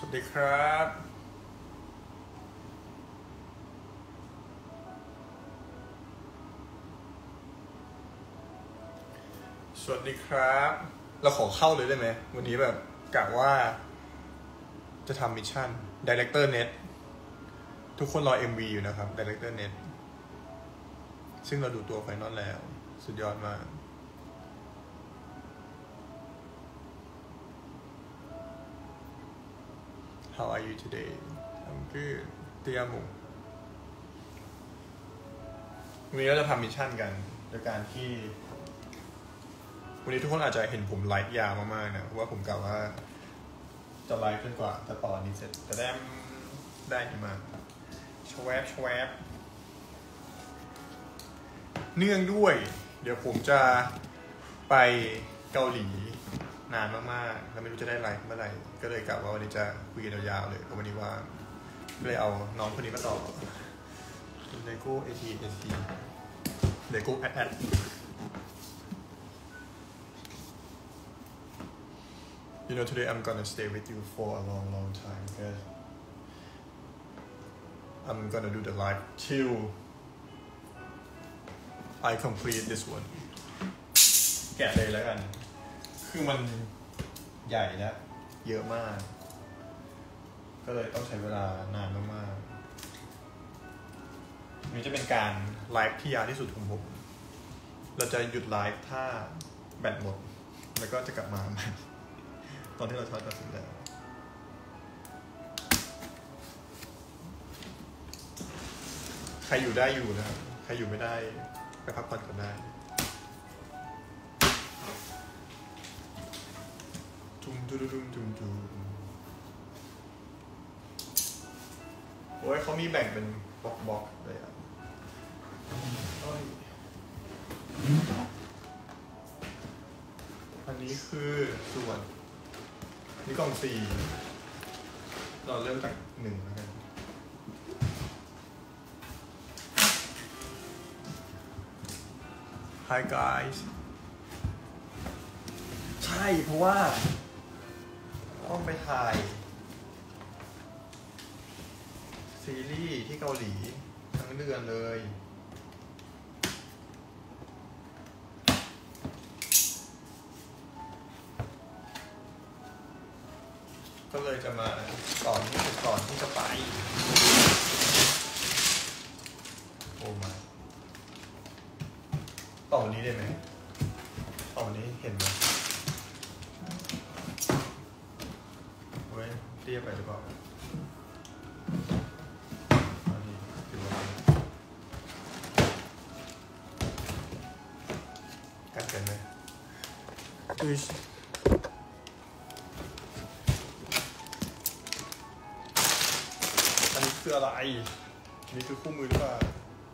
วัสดีครับสวัสดีครับเราขอเข้าเลยได้ไหมวันนี้แบบกะว่าจะทำมิชชั่น Director Net ทุกคนรอ MV อยู่นะครับ Director Net ซึ่งเราดูตัวไฟนอลแล้วสุดยอดมาก How are you today? I'm good เตียมุวันนี้เราจะทำมิชชั่นกันโดยการที่วันนี้ทุกคนอาจจะเห็นผมไลฟ์ยาวมากๆนะเพราะว่าผมกะว่าจะไลฟ์จนกว่าจะต่อนี้เสร็จจะได้ดีมากชวบเนื่องด้วยเดี๋ยวผมจะไปเกาหลีนานมากๆแล้วไม่รู้จะได้ไลฟ์เมื่อไหร่ก็เลยกะว่าวันนี้จะคุยกันยาวๆเลยเพราะวันนี้ว่าเลยเอาน้องคนนี้มาต่อเลโก้ ATเลโก้แอดYou know, today I'm gonna stay with you for a long time because I'm gonna do the live till I complete this one แกะเลยแล้วกันคือมันใหญ่และเยอะมากก็เลยต้องใช้เวลานานมากๆนี่จะเป็นการไลฟ์ที่ยาวที่สุดของผมเราจะหยุดไลฟ์ถ้าแบตหมดแล้วก็จะกลับมาใหม่ตอนที่เราชาร์จเสร็จแล้วใครอยู่ได้อยู่นะครับใครอยู่ไม่ได้ไปพักผ่อนกันได้โอ้ยเขามีแบ่งเป็นบล็อกเลยอ่ะอันนี้คือส่วนนี่กล่อง4เราเริ่มจาก1แล้วกันHi guys ใช่เพราะว่าต้องไปถ่ายซีรีส์ที่เกาหลีทั้งเดือนเลยก็เลยจะมาก่อนที่จะไปโอ้มาต่อนี้ได้ไหมต่อนี้เห็นไหมเฮ้ยเตี้ยไปหรือเปล่ากัดกันไหมอันนี้คืออะไรนี่คือคู่มือหรือเปล่า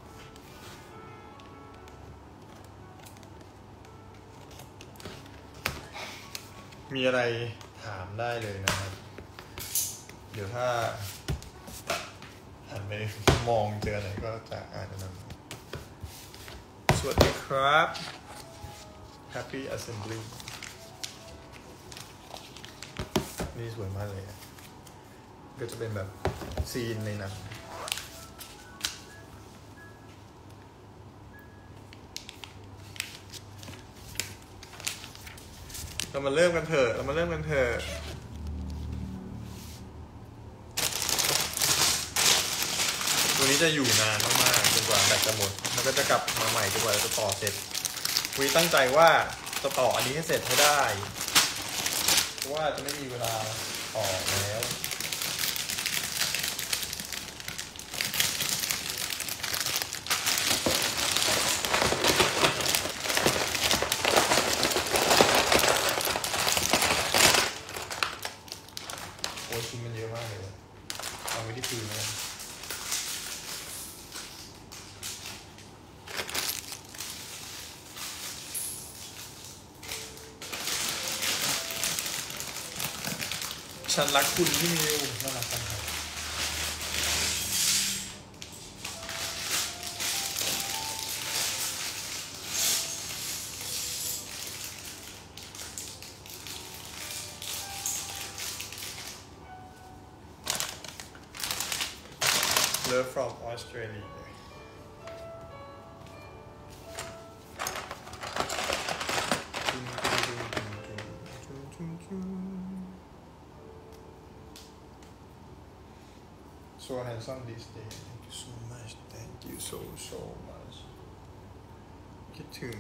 มีอะไรถามได้เลยนะครับเดี๋ยวถ้าหันไปมองเจออะไรก็จะอ่านนะสวัสดีครับ Happy Assembly นี่สวยมากเลยก็จะเป็นแบบซีนในหนังเรามาเริ่มกันเถอะวันนี้จะอยู่นานมากๆจนกว่าแบตจะหมดแล้วก็จะกลับมาใหม่จนกว่าจะต่อเสร็จวันนี้ตั้งใจว่าจะต่ออันนี้ให้เสร็จให้ได้เพราะว่าจะไม่มีเวลาต่อแล้วชิ้นมันเยอะมากเลยเอาไว้ที่พื้นเลยฉันรักคุณพี่มิวน่ารักจังครับ Love from Australia So handsome this day. Thank you so much. Thank you so much. คิดถึง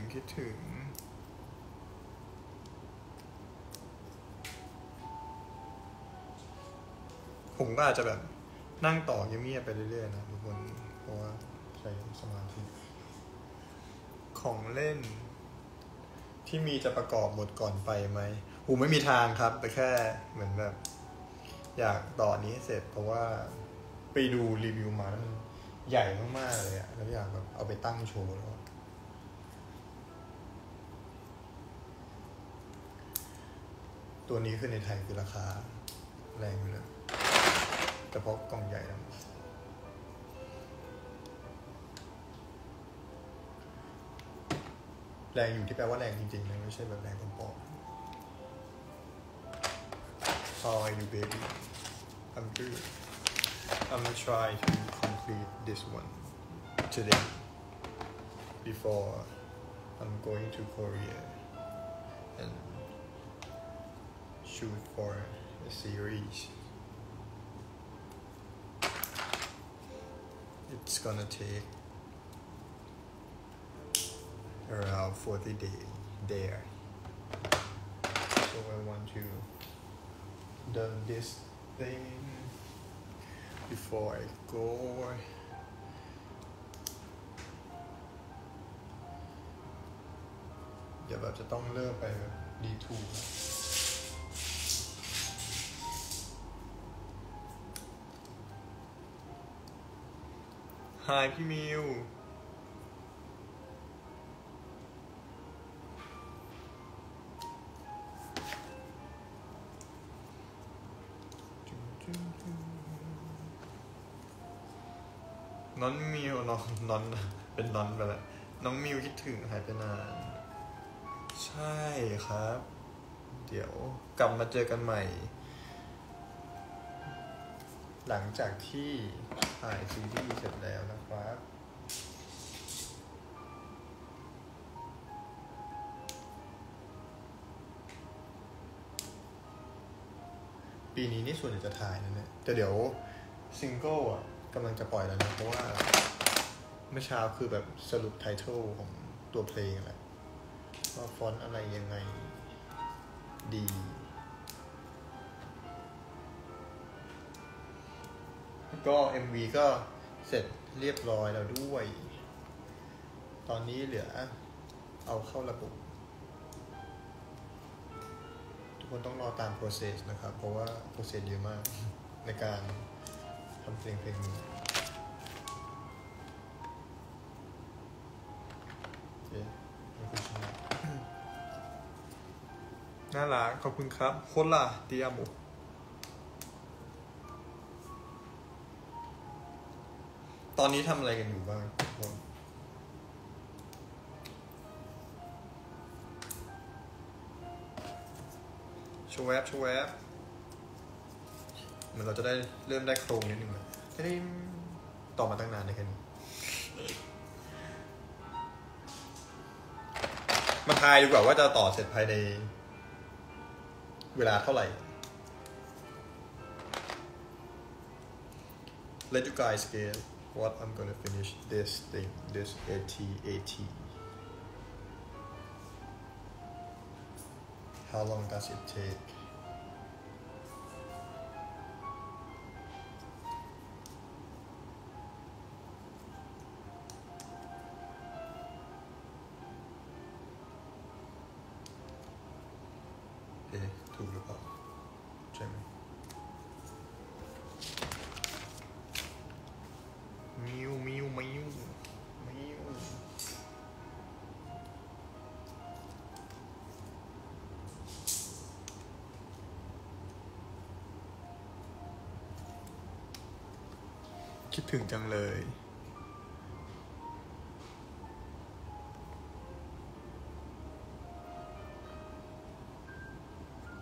ผมก็อาจจะแบบนั่งต่อเงียบๆไปเรื่อยๆนะทุกคนเพราะว่าใช้สมาธิของเล่นที่มีจะประกอบหมดก่อนไปไหมหูไม่มีทางครับแต่แค่เหมือนแบบอยากต่อนี้เสร็จเพราะว่าไปดูรีวิวมาแล้วมันใหญ่มากๆเลยอะแล้วอยากแบบเอาไปตั้งโชว์แล้วตัวนี้คือในไทยคือราคาแรงอยู่เลยแต่เพราะกล่องใหญ่นะแรงอยู่ที่แปลว่าแรงจริงๆนะไม่ใช่แบบแรงปลอม How are you baby? I'm good. I'm gonna try to complete this one today before I'm going to Korea and shoot for a series. It's gonna take around 40 days there. So I want to done this thing before I go. เดี๋ยวแบบจะต้องเริ่มไปแบบดีทูฮายพี่มิวน้องมิวน้องเป็นน้องไปแล้วน้องมิวคิดถึงหายไปนานใช่ครับเดี๋ยวกลับมาเจอกันใหม่หลังจากที่ถ่ายซีรีส์เสร็จแล้วนะครับปีนี้นี่ส่วนใหญ่จะถ่ายนะเนี่ยแต่เดี๋ยวซิงเกิลอ่ะกำลังจะปล่อยแล้วนะเพราะว่าเมื่อเช้าคือแบบสรุปไทเทิลของตัวเพลงแหละว่าฟอนต์อะไรยังไงดีแล้วก็ MV ก็เสร็จเรียบร้อยแล้วด้วยตอนนี้เหลือเอาเข้าระบบทุกคนต้องรอตาม process นะครับเพราะว่า process เยอะมากในการทำเพลงนี้น่ารักขอบคุณครับโคตรล่ะเตียมุตอนนี้ทำอะไรกันอยู่บ้างชวบเหมือนเราจะได้เริ่มได้โครงนิดนึงเลยจะได้ต่อมาตั้งนานในแค่นี้มาทายดีกว่าว่าจะต่อเสร็จภายในเวลาเท่าไหร่ Let you guys guess what I'm gonna finish this thing this AT How long does it takeถูกหรือเปล่าใช่ไหมมิวคิดถึงจังเลย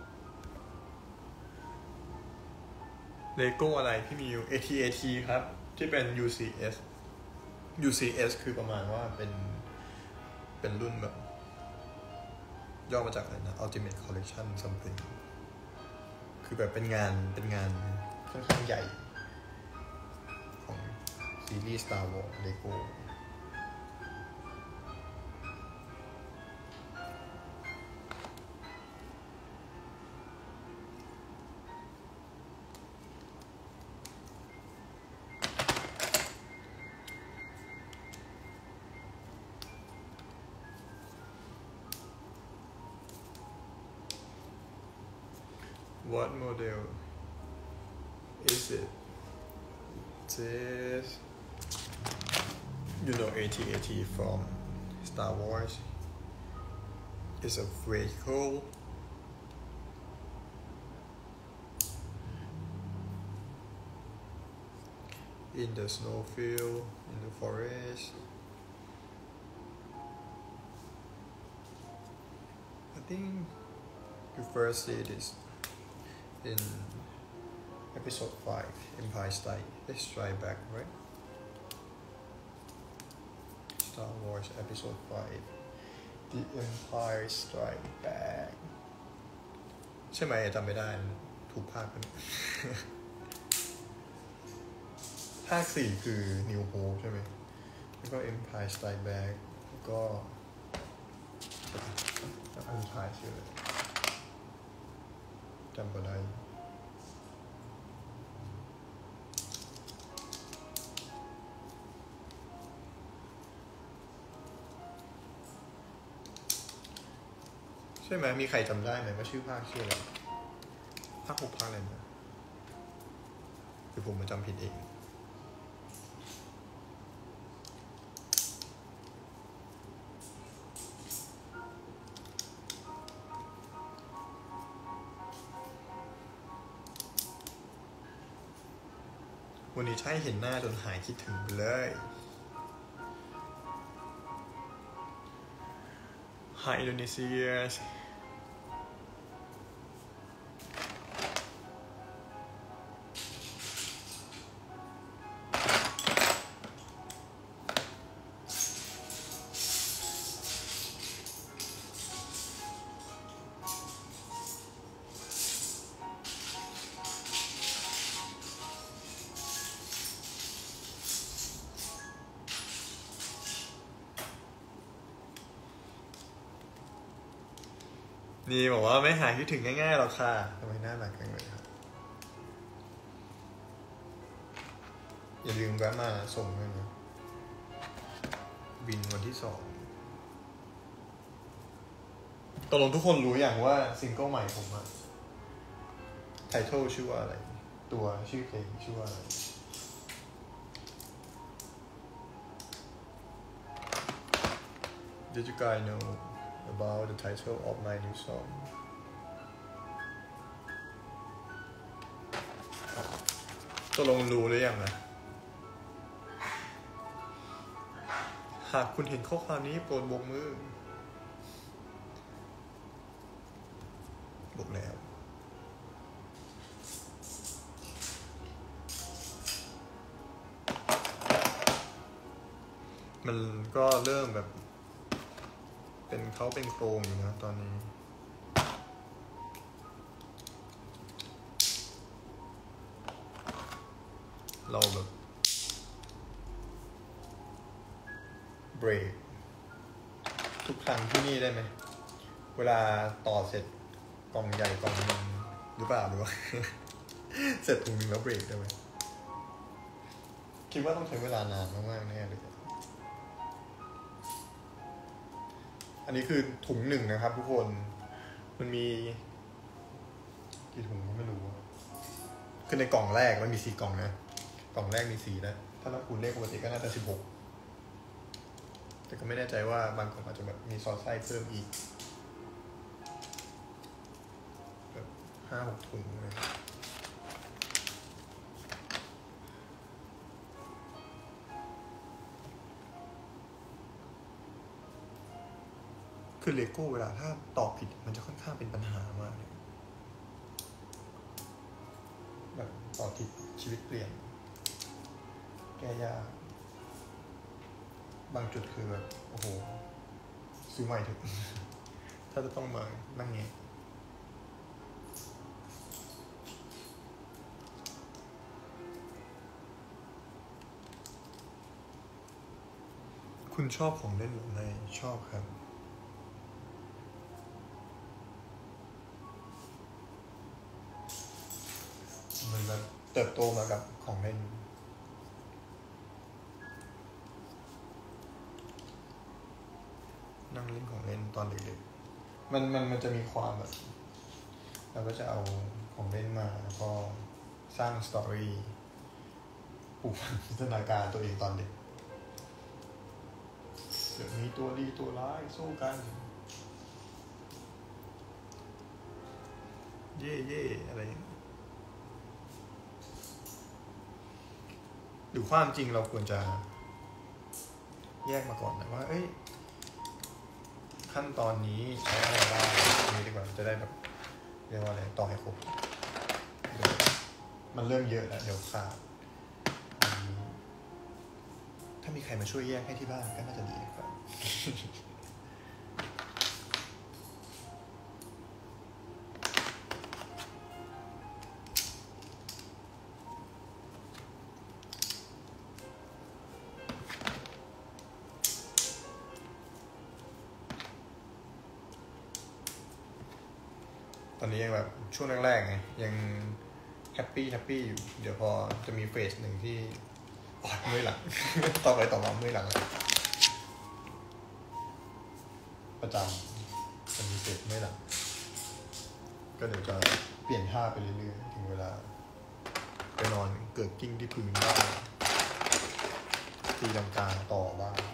เลโก้อะไรพี่มิว AT ครับที่เป็น UCS คือประมาณว่าเป็นรุ่นแบบย่อมาจากอะไรนะ Ultimate Collection something คือแบบเป็นงานค่อนข้างใหญ่ของซีรีส์ Star Wars Lego What model is it? This, you know, AT-AT from Star Wars is a vehicle in the snowfield, in the forest. I think you first see this in episode 5, Empire Strikes Back, right? Star Wars episode 5, The Empire Strikes Back ใช่ไหมจำไม่ได้ถูกภาคกัน ภาค 4 คือ New Hope ใช่ไหมแล้วก็ Empire Strikes Back แล้วก็ Empire ชื่ออะไรจำก็ได้ใช่ไหมมีใครจำได้ไหมว่าชื่อภาคชื่ออะไรภาค 6 ภาคอะไรนะหรือผมมาจำผิดเองวันนี้ใช่เห็นหน้าจนหายคิดถึงไปเลย Hi Indonesiaนี่บอกว่าไม่หายคิดถึงง่ายๆหรอกค่ะทำไมน่ารักจังเลยครับอย่าลืมแวะมาส่งด้วยนะบินวันที่ 2ตกลงทุกคนรู้อย่างว่าซิงเกิลใหม่ผมอะไทเทิลชื่อว่าอะไรตัวชื่อเพลงชื่อว่าอะไร Did you guys know about the title of my new song ตกลงรู้หรือยังนะหากคุณเห็นข้อความนี้โปรดโบกมือบอกแล้วมันก็เริ่มแบบเป็นเขาเป็นโครงอยู่นะตอนนี้เราแบบเบรกทุกครั้งที่นี่ได้ไหมเวลาต่อเสร็จกล่องใหญ่กล่องนึงหรือเปล่าหรือว่า เสร็จถุงนึงแล้วเบรกได้ไหมคิดว่าต้องใช้เวลานานมากๆแน่เลยอันนี้คือถุงหนึ่งนะครับทุกคนมันมีกี่ถุงก็ไม่รู้คือในกล่องแรกมันมี4 กล่องนะกล่องแรกมี4นะถ้านับคูณเลขปกติก็น่าจะ16แต่ก็ไม่แน่ใจว่าบางกล่องอาจจะแบบมีซอสไส้เพิ่มอีกแบบ 5-6 ถุงเลยคือเลโก้เวลาถ้าตอบผิดมันจะค่อนข้างเป็นปัญหามากเลยแบบตอบผิดชีวิตเปลี่ยนแก้ยากบางจุดคือแบบโอ้โหซื้อใหม่เถอะ ถ้าจะต้องมานั่งเงี้ยคุณชอบของเล่นหรือไม่ชอบครับมันแบบเติบโตมากับของเล่นนั่งเล่นของเล่นตอนเด็กๆมันจะมีความแบบเราก็จะเอาของเล่นมาแล้วก็สร้างสตอรี่ปลูกฝังจินตนาการตัวเองตอนเด็กเดี๋ยวมีตัวดีตัวร้ายสู้กันเย่เย่อะไรหรือความจริงเราควรจะแยกมาก่อนนะว่าเอ้ยขั้นตอนนี้ใช้อะไรบ้างนี้ดีกว่าจะได้แบบเรียกว่าอะไรต่อให้ครบมันเริ่มเยอะแล้วเดี๋ยวขาดถ้ามีใครมาช่วยแยกให้ที่บ้านก็น่าจะดีครับตอนนี้ยังแบบช่วงแรกๆไงยังแฮปปี้อยู่เดี๋ยวพอจะมีเฟสหนึ่งที่เมื่อยหลัง ต่อไปต่อมาเมื่อยหลังประจำจะมีเฟสเมื่อยหลังก็เดี๋ยวจะเปลี่ยนท่าไปเรื่อยๆถึงเวลาไปนอนเกิดกิ้งที่พื้นบ้างตีลังกาต่อบ้าง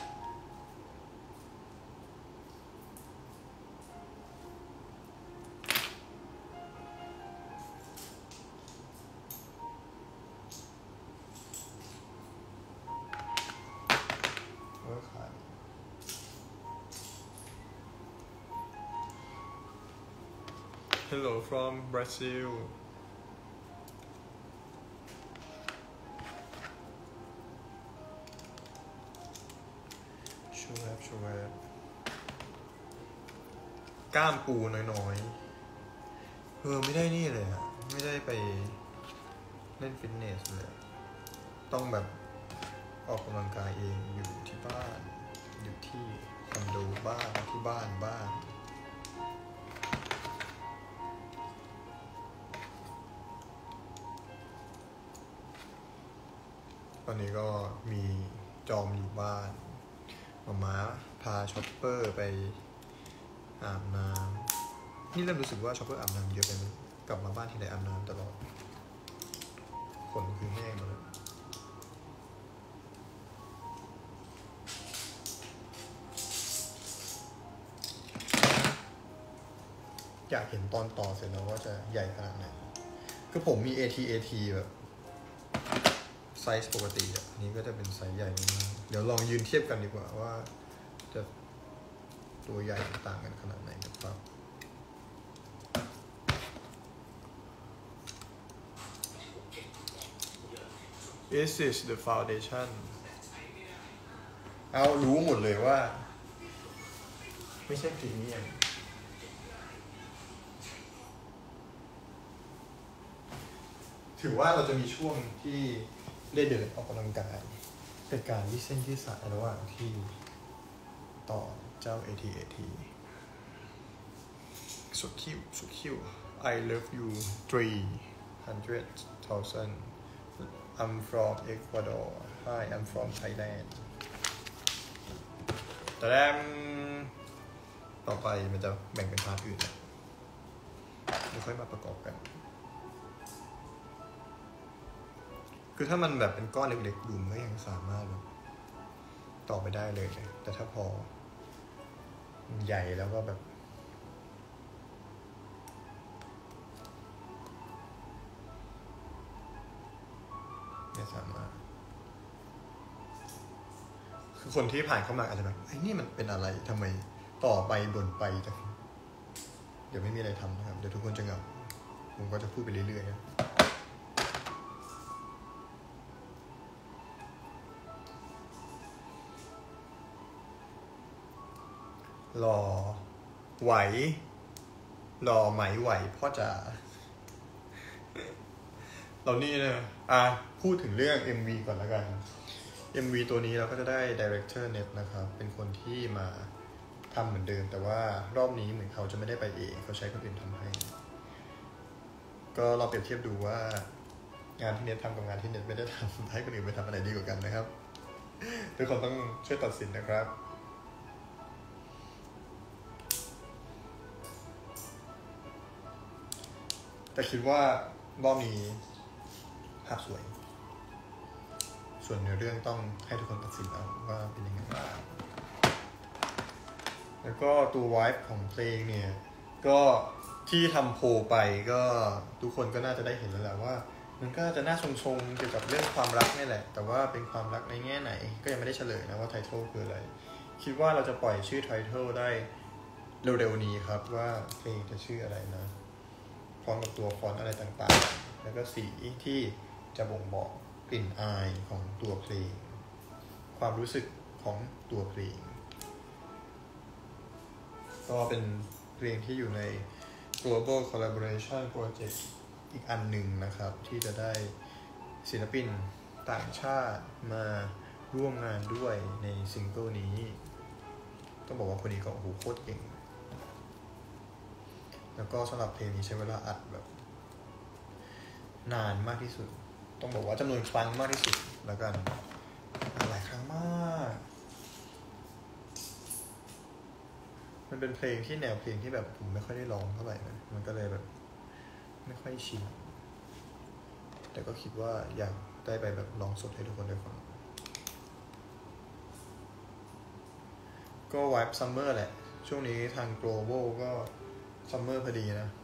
Hello from Brazil. Show up. กล้ามปูน้อยๆไม่ได้นี่เลยอะไม่ได้ไปเล่นฟิตเนสเลยต้องแบบออกกำลังกายเองอยู่ที่บ้านอยู่ที่คอนโดบ้างที่บ้านบ้างตอนนี้ก็มีจอมอยู่บ้านม้าพาช็อปเปอร์ไปอาบน้ำนี่เริ่มรู้สึกว่าช็อปเปอร์อาบน้ำเยอะไปมั้ยกลับมาบ้านทีไรอาบน้ำตลอดขนคือแห้งหมดเลยอยากเห็นตอนต่อเสร็จแล้วว่าจะใหญ่ขนาดไหนคือผมมี AT แบบไซส์ปกติอ่ะนี้ก็จะเป็นไซส์ใหญ่มากเดี๋ยวลองยืนเทียบกันดีกว่าว่าจะตัวใหญ่ต่างกันขนาดไหนนะครับ This is the foundation เอารู้หมดเลยว่าไม่ใช่พรีเมียมถือว่าเราจะมีช่วงที่ได้เดินออกกำลังกายเป็นการยืดเส้นยืดสายระหว่างที่ต่อเจ้า ATสุดคิว I love you 300,000 I'm from Ecuador Hi I'm from Thailand แต่แรกต่อไปมันจะแบ่งเป็นพาร์ทอื่นแล้วค่อยมาประกอบกันคือถ้ามันแบบเป็นก้อนเล็กๆดูมันก็ยังสามารถแบบต่อไปได้เลยแต่ถ้าพอใหญ่แล้วก็แบบไม่สามารถคือคนที่ผ่านเข้ามาอาจจะแบบไอ้นี่มันเป็นอะไรทำไมต่อไปบ่นไปจังเดี๋ยวไม่มีอะไรทำนะครับเดี๋ยวทุกคนจะเหงาผมก็จะพูดไปเรื่อยๆนะรอไหวรอไหมไหวพ่อจ๋าเรานี่นะพูดถึงเรื่อง MV ก่อนละกัน MV ตัวนี้เราก็จะได้ Director Net นะครับเป็นคนที่มาทำเหมือนเดิมแต่ว่ารอบนี้เหมือนเขาจะไม่ได้ไปเองเขาใช้คนอื่นทำให้ก็เราเปรียบเทียบดูว่างานที่เน็ตทำกับงานที่เน็ตไม่ได้ทำให้คนอื่นไปทำอะไรดีกว่ากันนะครับทุกคนต้องช่วยตัดสินนะครับแต่คิดว่ารอบนี้ภาพสวยส่วนในเรื่องต้องให้ทุกคนตัดสินเอาว่าเป็นยังไงบ้างแล้วก็ตัวไวฟ์ของเพลงเนี่ยก็ที่ทำโพลไปก็ทุกคนก็น่าจะได้เห็นแล้วแหละว่ามันก็จะน่าชงเกี่ยวกับเรื่องความรักนี่แหละแต่ว่าเป็นความรักในแง่ไหนก็ยังไม่ได้เฉลยนะว่าไททอลคืออะไรคิดว่าเราจะปล่อยชื่อไททอลได้เร็วๆนี้ครับว่าเพลงจะชื่ออะไรนะพร้อมกับตัวฟอนต์อะไรต่างๆแล้วก็สีที่จะบ่งบอกกลิ่นอายของตัวเพลงความรู้สึกของตัวเพลงก็เป็นเพลงที่อยู่ใน Global Collaboration Project อีกอันหนึ่งนะครับที่จะได้ศิลปินต่างชาติมาร่วมงานด้วยในซิงเกิลนี้ต้องบอกว่าคนนี้ก็โคตรเก่งแล้วก็สำหรับเพลงนี้ใช้เวลาอัดแบบนานมากที่สุดต้องบอกว่าจำนวนครั้งมากที่สุดแล้วกันหลายครั้งมากมันเป็นเพลงที่แนวเพลงที่แบบผมไม่ค่อยได้ร้องเท่าไหร่นะมันก็เลยแบบไม่ค่อยชินแต่ก็คิดว่าอยากได้ไปแบบร้องสดให้ทุกคนได้ฟังก็ไวบ์ซัมเมอร์แหละช่วงนี้ทาง Global ก็ซัมเมอร์พอดีนะ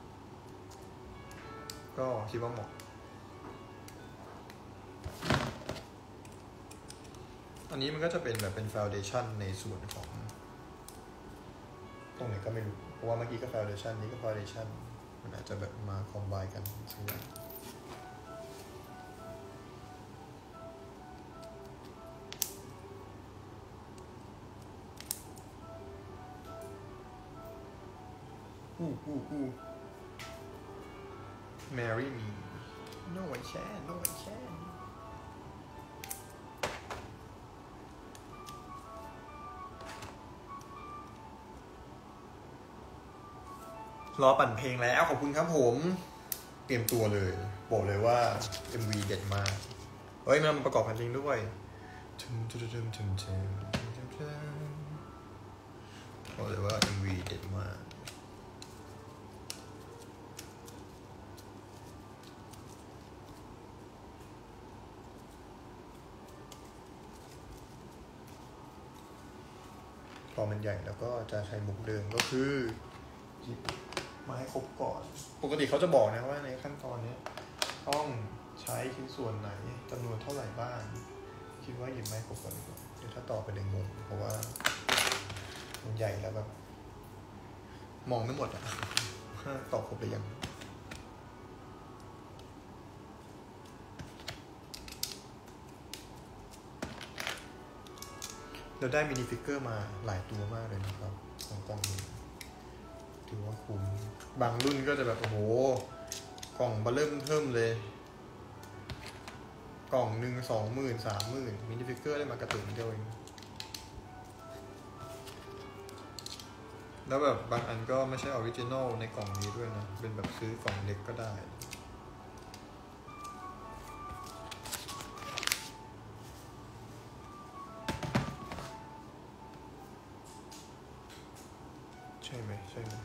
ก็คิดว่าเหมาะอันนี้มันก็จะเป็นแบบเป็นฟาวเดชั่นในส่วนของตรงไหนก็ไม่รู้เพราะว่าเมื่อกี้ก็ฟาวเดชั่นนี้ก็ฟาวเดชั่นมันอาจจะแบบมาคอมไบกันสักอย่างMarry me No I can No I can รอปั่นเพลงแล้วขอบคุณครับผมเตรียมตัวเลยบอกเลยว่า MV เด็ดมากเฮ้ยมันประกอบกันจริงด้วยบอกเลยว่า MV เด็ดมากพอมันใหญ่แล้วก็จะใช้มุกเดิมก็คือหยิบมาให้ครบก่อนปกติเขาจะบอกนะว่าในขั้นตอนนี้ต้องใช้ชิ้นส่วนไหนจำนวนเท่าไหร่บ้างคิดว่าหยิบมาให้ครบก่อนดีกว่าเดี๋ยวถ้าต่อไปเดี๋ยวงงเพราะว่ามันใหญ่แล้วแบบมองไม่หมดอ่ะต่อครบหรือยังเราได้มินิฟิกเกอร์มาหลายตัวมากเลยนะครับของกล่องนี้ถือว่าคุ้มบางรุ่นก็จะแบบโอ้โหกล่องเบอร์เริ่มเทิ่มเลยกล่องหนึ่ง20,000 30,000มินิฟิกเกอร์ได้มากระตุกเดียวเองแล้วแบบบางอันก็ไม่ใช่ออริจินอลในกล่องนี้ด้วยนะเป็นแบบซื้อกล่องเล็กก็ได้ใช่ไหมช่วย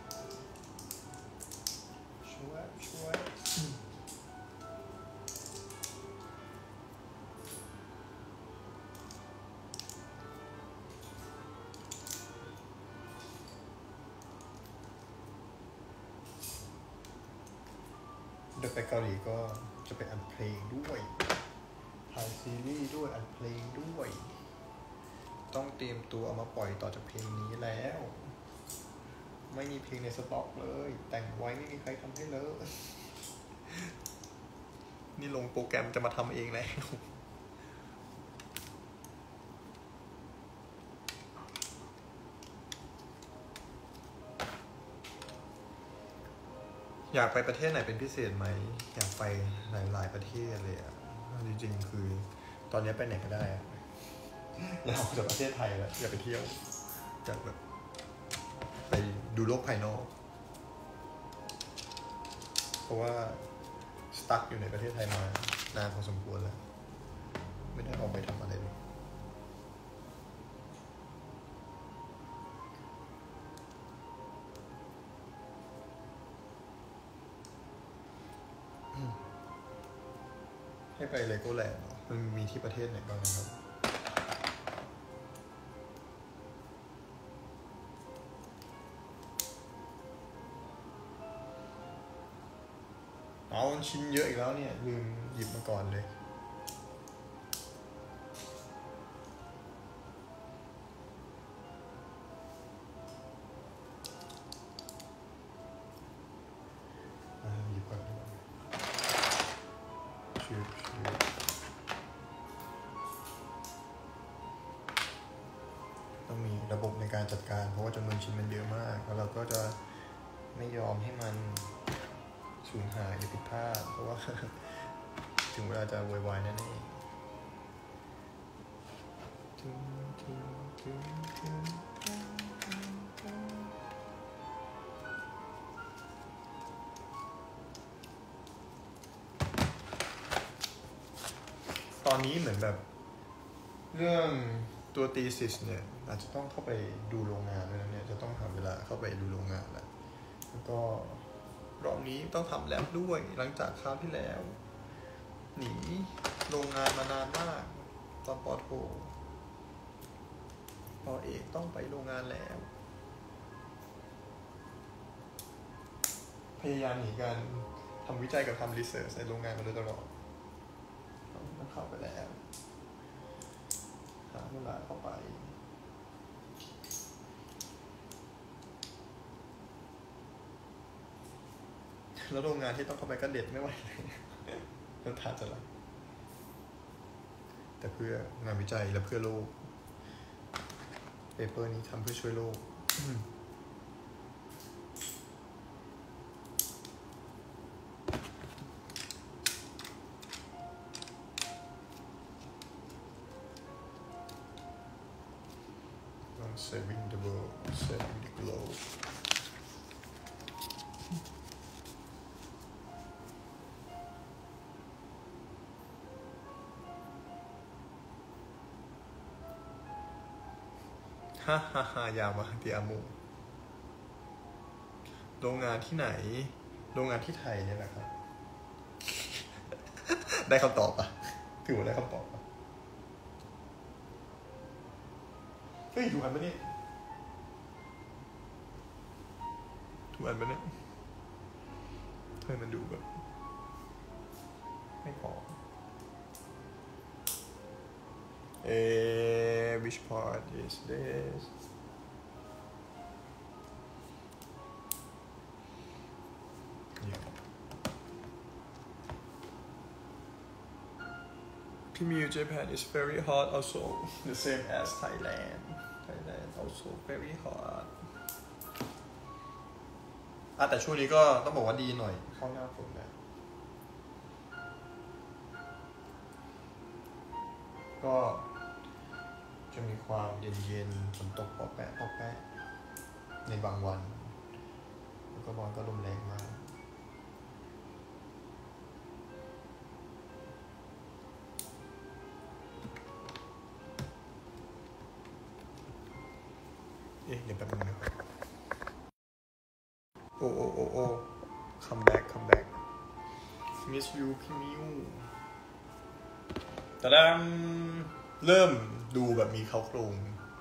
เดี๋ยวไปเกาหลีก็จะไปอัดเพลงด้วยถ่ายซีรีส์ด้วยอัดเพลงด้วยต้องเตรียมตัวเอามาปล่อยต่อจากเพลงนี้แล้วไม่มีเพลงในสต็อกเลยแต่งไว้ไม่มีใครทำให้เลยนี่ลงโปรแกรมจะมาทำเองแล้วอยากไปประเทศไหนเป็นพิเศษไหมอยากไปหลายประเทศเลยอ่ะจริงๆคือตอนนี้ไปไหนก็ได้อะอยากออกจากประเทศไทยแล้วอยากไปเที่ยวอยากแบบไปดูโลกภายนอกเพราะว่าสตั๊กอยู่ในประเทศไทยมานานพอสมควรแล้วไม่ได้ออกไปทำอะไรเลยให้ไปเลโก้แลนด์มันมีที่ประเทศไหนบ้างนะครับเอาชิ้นเยอะอีกแล้วเนี่ยลืมหยิบมาก่อนเลยหยิบก่อนดีกว่าชื่อต้องมีระบบในการจัดการเพราะว่าจำนวนชิ้นมันเยอะมากแล้วเราก็จะไม่ยอมให้มันสูญหายหรือผิดพลาดเพราะว่า ถึงเวลาจะโวยวายแน่ๆตอนนี้เหมือนแบบเรื่องตัวตีซิสเนี่ยอาจจะต้องเข้าไปดูโรงงานด้วยนะเนี่ยจะต้องหาเวลาเข้าไปดูโรงงานแล้วก็รอบนี้ต้องทำแลบด้วยหลังจากคราวที่แล้วหนีโรงงานมานานมากตอนป.โทป.เอกต้องไปโรงงานแล้วพยายามหนีการทำวิจัยกับทำรีเสิร์ชในโรงงานมาโดยตลอดต้องเข้าไปแล้วหาเวลาเข้าไปแล้วโรงงานที่ต้องเข้าไปก็เด็ดไม่ไหวเลยน้ำตาจะไหลแต่เพื่องานวิจัยและเพื่อโลกเปเปอร์นี้ทำเพื่อช่วยโลกsaving the world saving the globeฮ่าฮ่าฮ่ายามาติอามูโรงงานที่ไหนโรงงานที่ไทยเนี่ยแหละครับ ได้คำตอบอ่ะถือว่าได้คำตอบอ่ะเฮ้ยถูกอันปะเนี่ยถูกอันปะเนี่ยเฮ้ยมันดูแบบไม่พอwhich part is this yeah. พี่มิว Japan is very hot also the same as Thailand also very hot แต่ช่วงนี้ก็ต้องบอกว่าดีหน่อยเข้าหน้าฝนแล้วก็จะมีความเย็นๆฝนตกปอแปะในบางวันแล้วก็บอลก็ลมแรงมากเดี๋ยวแป๊บนึงนะครับโอ้ come back miss you พี่มิวแต่ดังเริ่มดูแบบมีเขาโครง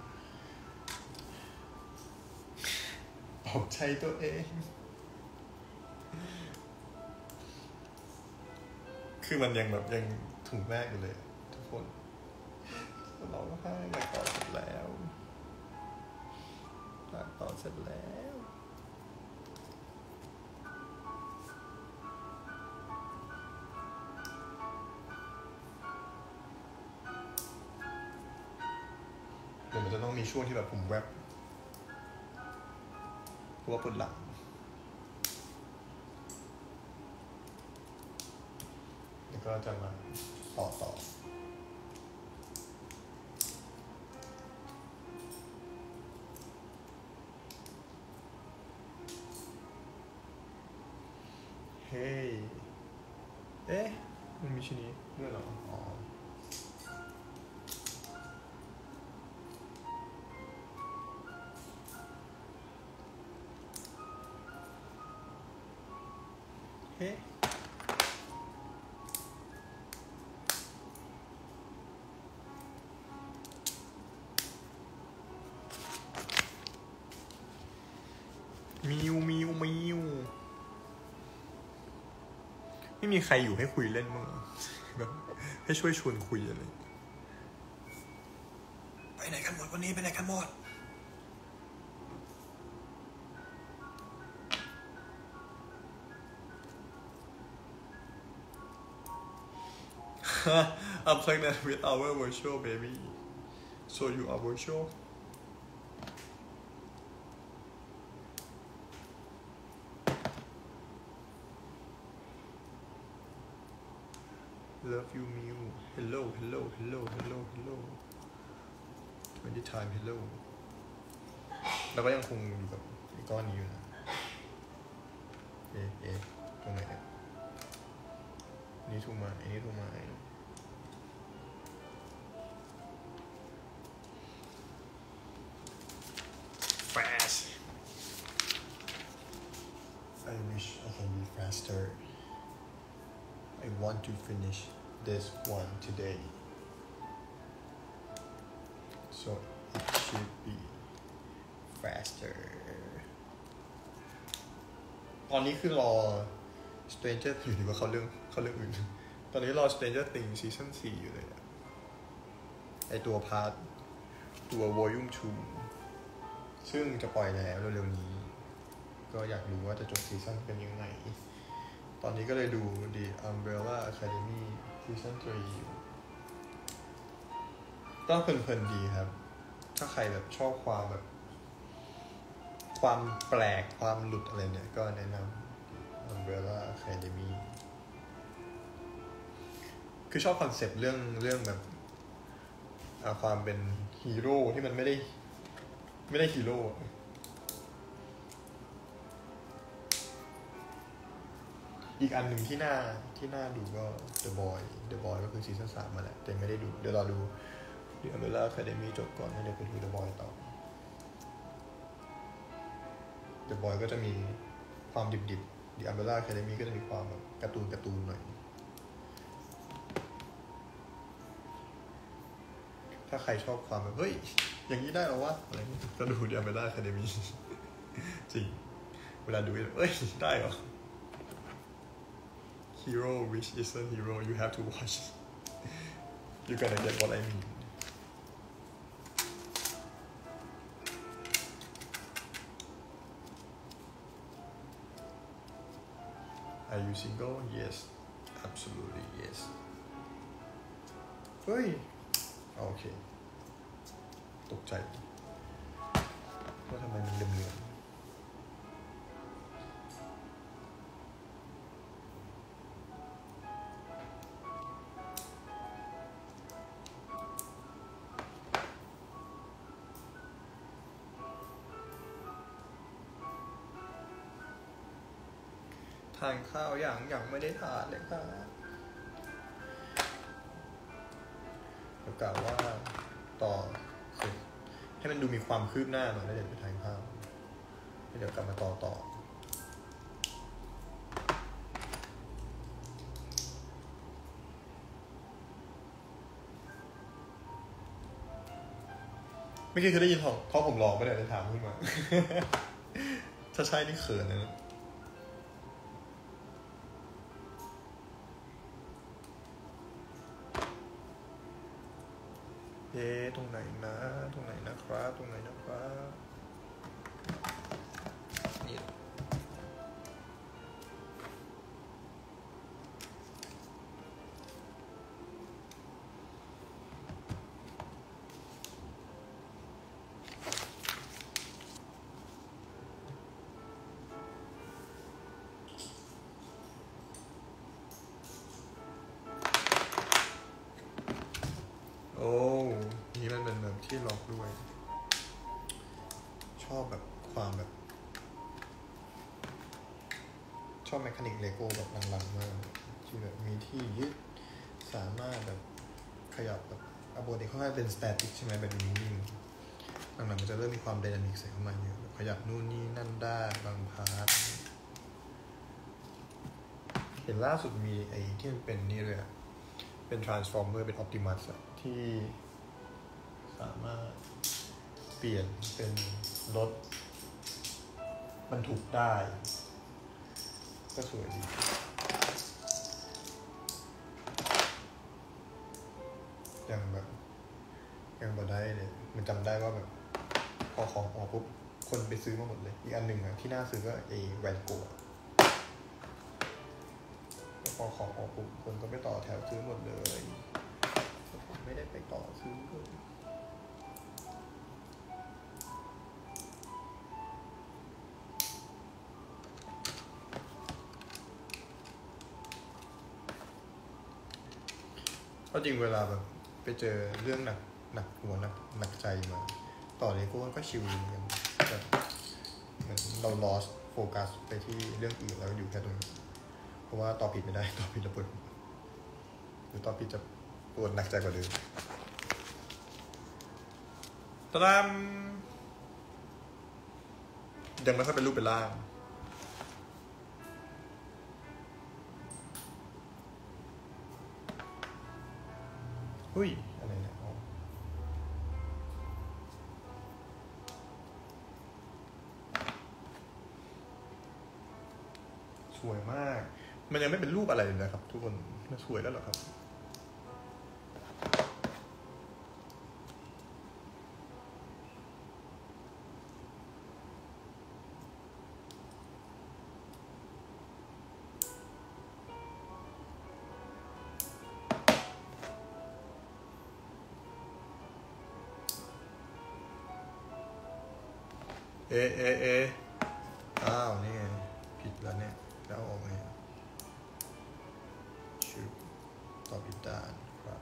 ปลอบใจตัวเองคือมันยังแบบยังถุงแรกอยู่เลยทุกคนเราก็ให้อยากต่อเสร็จแล้วเดี๋ยวมันจะต้องมีช่วงที่แบบผมแวบเพราะว่าปวดหลังก็จะมาต่อเฮ้ยเอ๊ะมันมีชิ้นนี้ด้วยเหรออ๋อเฮ้มิวไม่มีใครอยู่ให้คุยเล่นมั้งแบบให้ช่วยชวนคุยอะไรไปไหนกันหมดวันนี้ไปไหนกันหมดI'm pregnant with our virtual baby so you are virtual Love you Miu Hello 20 time hello แล้วก็ยังคงอยู่กับไอ้ก้อนนี้อยู่นะตรงไหนเนี่ยนี่ถูกไหมนี่ถูกไหม Fast I wish I can be faster I want to finish this one today so it should be faster ตอนนี้คือรอ Stranger อยู่ดีว่าเขาเรื่องอื่นตอนนี้รอ Stranger Things Season 4 อยู่เลยไอตัวพาร์ทตัว Volume 2 ซึ่งจะปล่อยแล้วเร็วๆนี้ก็อยากรู้ว่าจะจบซีซั่นเป็นยังไงตอนนี้ก็เลยดู The Umbrella Academy Season 3 อยู่ก็เพลินๆดีครับถ้าใครแบบชอบความแบบความแปลกความหลุดอะไรเนี่ยก็แนะนำ Umbrella Academy คือชอบคอนเซ็ปต์เรื่องแบบความเป็นฮีโร่ที่มันไม่ได้ฮีโร่อีกอันหนึ่งที่น่าดูก็ The Boy ก็คือซีซั่น 3 มาแหละแต่ไม่ได้ดูเดี๋ยวรอดู The Umbrella Academy จบก่อนแล้วเดี๋ยวไปดู The Boy ต่อ The Boy ก็จะมีความดิบๆ The Umbrella Academy ก็จะมีความแบบการ์ตูนหน่อยถ้าใครชอบความแบบเฮ้ยอย่างนี้ได้เหรอวะอะไรก็ดู The Umbrella Academy จริงเวลาดูเอ้ยได้เหรอHero which isn't hero you have to watch you're gonna get what I mean Are you single yes absolutely yes เฮ้ยโอเคตกใจว่าทำไมมันเหลื่อมทานข้าวอย่างไม่ได้ทานเลยค่ะเดี๋ยวกล่าวว่าต่อให้มันดูมีความคืบหน้าหน่อยแล้วเดี๋ยวไปทานข้าวเดี๋ยวกลับมาต่อไม่เคยได้ยินท้องผมร้องไม่ได้เลยถามขึ้นมา ถ้าใช่นี่เขินนะตรงไหนนะครับนี่ทานข้าวโอ้นี่มันเป็นแบบที่ล็อกด้วยชอบแบบความแบบชอบแมคานิกเลโก้แบบหลังๆมากที่แบบมีที่ยึดสามารถแบบขยับแบบอะโบนี้เขาให้เป็นสแตติกใช่ไหมแบบนิ่งๆหลังๆมันจะเริ่มมีความไดนามิกใส่เข้ามาเยอะขยับนู่นนี่นั่นได้บางพาร์ทเห็นล่าสุดมีไอ้ที่มันเป็นนี่เลยเป็น transformer เป็น Optimus ที่สามารถเปลี่ยนเป็นรถบรรทุกได้ก็สวยดียังบ่ได้เลยมันจำได้ว่าแบบพอของออกปุ๊บคนไปซื้อมาหมดเลยอีกอันหนึ่งที่น่าซื้อก็ไอ้แวนโก้พอของออกปุ๊บคนก็ไปต่อแถวซื้อหมดเลยผมไม่ได้ไปต่อซื้อเลยเพราะจริงเวลาแบบไปเจอเรื่องหนักหัวหนักใจมาต่อเลโก้ก็ชิลเหมือนกันแบบเหมือนเรา lost โฟกัสไปที่เรื่องอื่นแล้วอยู่แค่ตรงนี้เพราะว่าต่อผิดไม่ได้ต่อผิดระเบิดหรือต่อผิดจะปวดหนักใจกว่าเดิมตามยังไม่ค่อยเป็นรูปเป็นร่างหุ้ยอะไรเนี่ยสวยมากมันยังไม่เป็นรูปอะไรเลยนะครับทุกคนมันสวยแล้วเหรอครับเอ๊ะอ้าวนี่ไงผิดแล้วเนี่ยแล้วออกไงชื่อต่อผิดด้านครับ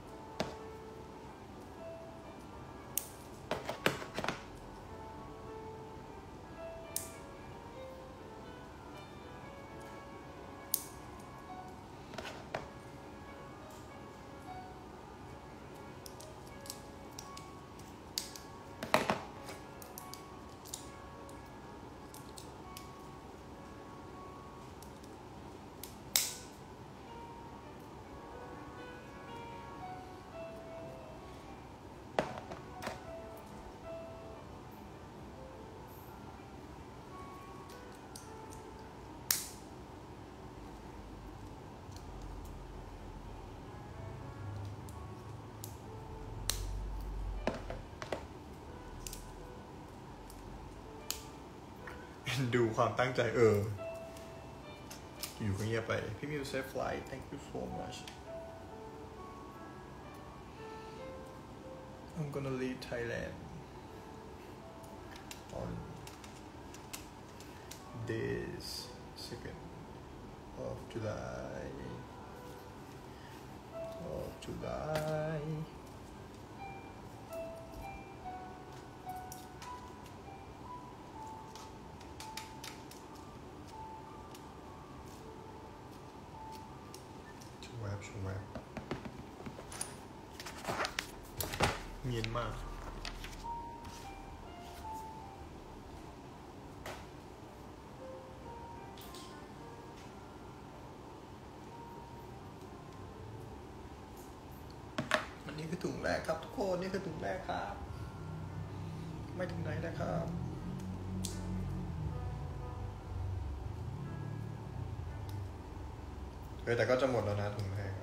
ดูความตั้งใจอยู่ก็เงียบไปพี่มิวเซฟไฟล์ thank you so much I'm gonna leave Thailand on this 2nd of Julyชูแวบเมียนมาอันนี้คือถุงแรกครับทุกคนนี่คือถุงแรกครับไม่ถึงไหนนะครับแต่ก็จะหมดแล้วนะถุงแรก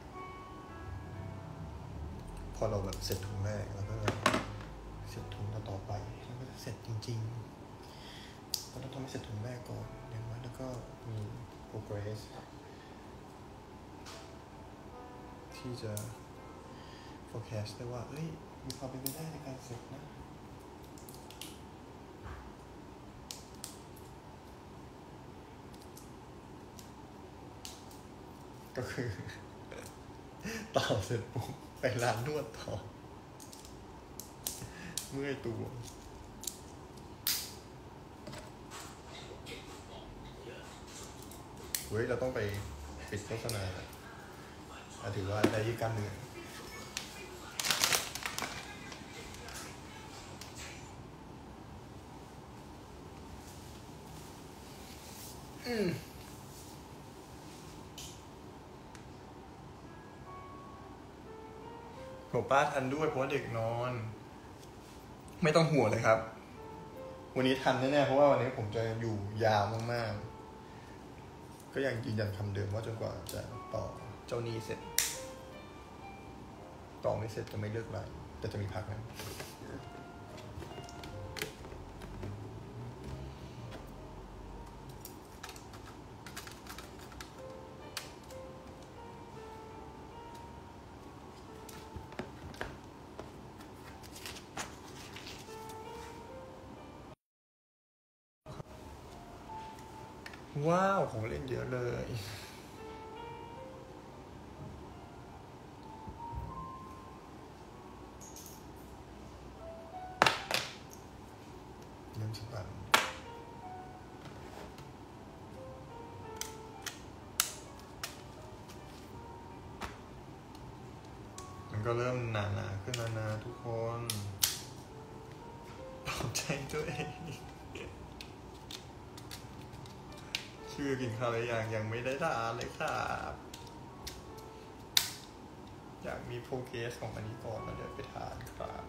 พอเราแบบเสร็จถุงแรกแล้วก็เสร็จถุงต่อไปแล้วก็จะเสร็จจริงๆเราต้องทำให้เสร็จถุงแรกก่อนอย่างน้อยแล้วก็มี progress ที่จะ forecast ได้ว่ามีความเป็นไปได้ในการเสร็จนะก็คือต่อเสร็จปุ๊บไปร้านนวดต่อเมื่อยตัวเฮ้ยเราต้องไปปิดโฆษณาถือว่าได้ยืดกล้ามเนื้อผมป้าทันด้วยเพราะว่าเด็กนอนไม่ต้องห่วงเลยครับวันนี้ทันแน่ๆเพราะว่าวันนี้ผมจะอยู่ยาวมากๆก็ยังยืนยันคำเดิมว่าจนกว่าจะต่อเจ้าหนี้เสร็จต่อไม่เสร็จจะไม่เลิกไลฟ์แต่จะมีพักนะว้าวของเล่นเยอะเลยเริ่มสตันมันก็เริ่มหนาๆขึ้นแล้วนะทุกคนปลอบใจตัวเองชื่อกินข้าวหรือยังไม่ได้ทานเลยครับอยากมีโปรเกรสของอันนี้ก่อนแล้วเดี๋ยวไปทานครับ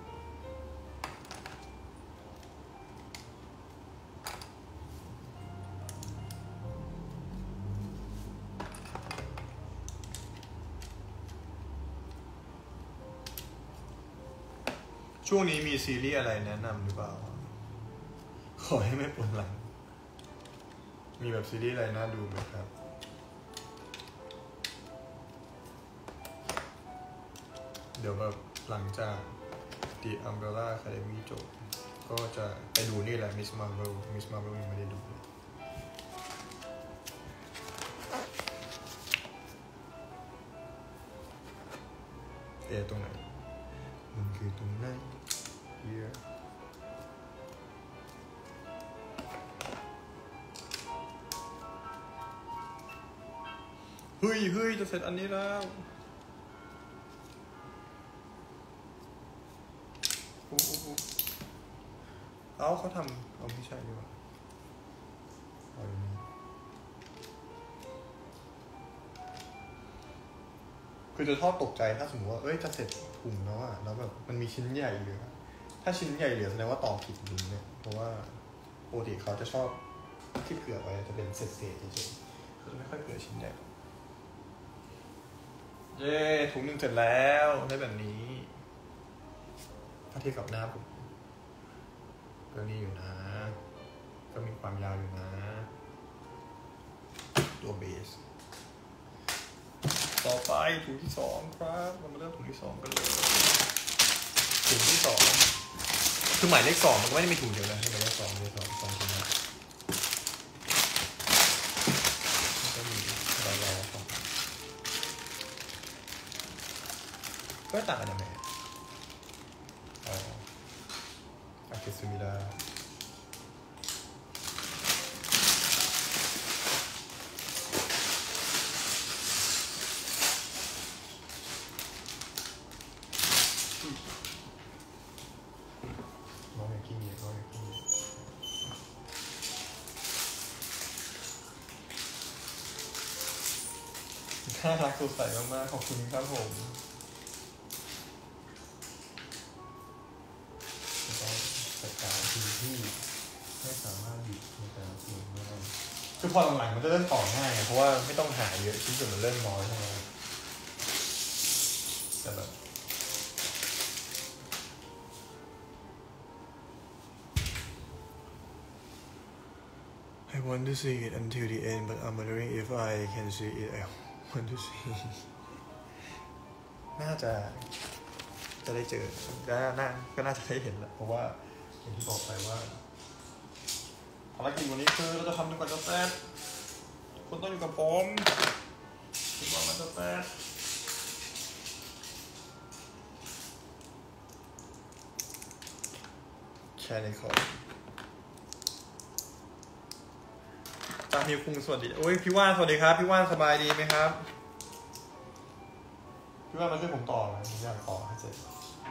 ช่วงนี้มีซีรีส์อะไรแนะนำหรือเปล่าขอให้ไม่ปวดหลังมีแบบซีรีส์อะไรน่าดูไหมครับเดี๋ยวแบบหลังจาก The Umbrella Academy จบก็จะไปดูนี่แหละ Miss Marvel ยังไม่ได้ดูตรงไหนมันคือตรงไหน Hereเฮ้ยจะเสร็จอันนี้แล้วเขาทำเอาไม่ใช่ดีกว่าคือจะทอดตกใจถ้าสมมติว่าจะเสร็จถุงแล้วอะแล้วแบบมันมีชิ้นใหญ่เหลือถ้าชิ้นใหญ่เหลือแสดงว่าต่อผิดจริงเนี่ยเพราะว่าปกติเขาจะชอบที่เผื่อไว้จะเป็นเศษเฉยๆเขาจะไม่ค่อยเผื่อชิ้นใหญ่เย้ถุงนึงเสร็จแล้วได้แบบนี้ถ้าเทียบกับหน้าผมก็นี่อยู่นะก็มีความยาวอยู่นะตัวเบสต่อไปถุงที่2ครับเรามาเริ่มถุงที่2กันเลยถุงที่2คือหมายเลข2มันก็ไม่ได้มีถุงเดียวนะให้หมายเลข2เลย2ถุงนะก็มีรอๆก็ต่างกันยังไงอาเกสุมิดาน่ารักสดใสมากๆขอบคุณครับผมต้องจัดการทีที่ไม่สามารถหยุดในการเสียงได้คือพอหลังๆมันจะเริ่มต่อง่ายเพราะว่าไม่ต้องหาเยอะชิ้นส่วนมันเริ่มน้อยใช่ไหมแต่แบบI want to see it until the end but I'm wondering if I can see it I want to see น่าจะได้เจอก็น่าจะได้เห็นแหละเพราะว่าอย่างที่บอกไปว่าภารกิจวันนี้คือเราจะทำจนกว่าจะเสร็จคุณต้องอยู่กับผมจนกว่ามันจะเสร็จชร์ในคอมจามีคุงสวัสดีโอ้ยพี่ว่านสวัสดีครับพี่ว่านสบายดีไหมครับพี่ว่านมาช่วยผมต่อไหมผมอยากต่อให้เสร็จ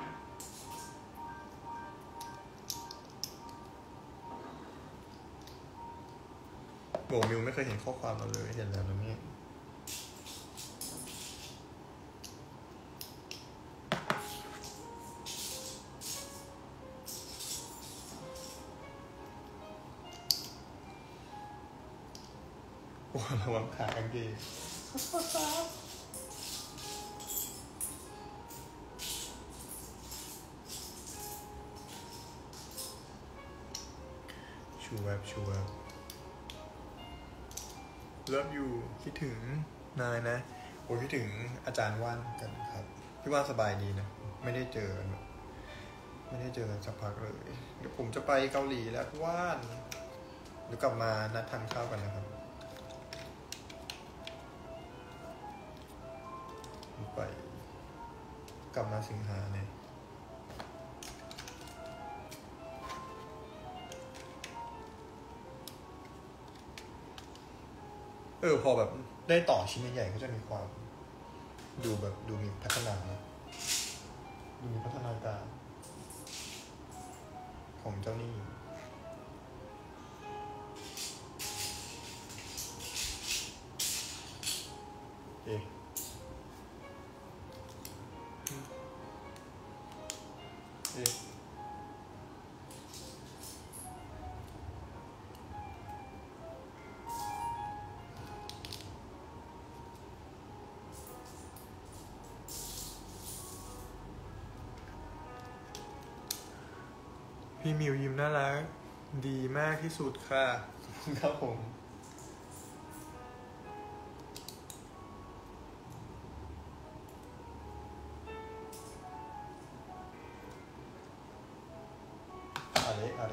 โบมิวไม่เคยเห็นข้อความเราเลยเห็นแล้วนะเนี่ยโอ้ระวังขากางเกงชูแวบชูแวบเลิฟอยู่คิดถึงนายนะโอ้ยคิดถึงอาจารย์ว่านกันครับพี่ว่านสบายดีนะไม่ได้เจอกันสักพักเลยเดี๋ยวผมจะไปเกาหลีแล้วพี่ว่านเดี๋ยวกลับมานัดทานข้าวกันนะครับไปกลับมาสิงหาเนี่ยพอแบบได้ต่อชิ้นใหญ่ๆก็จะมีความดูมีพัฒนาดูมีพัฒนาการของเจ้านี่พี่มิวยิ้มน่ารักดีมากที่สุดค่ะครับผมอะไร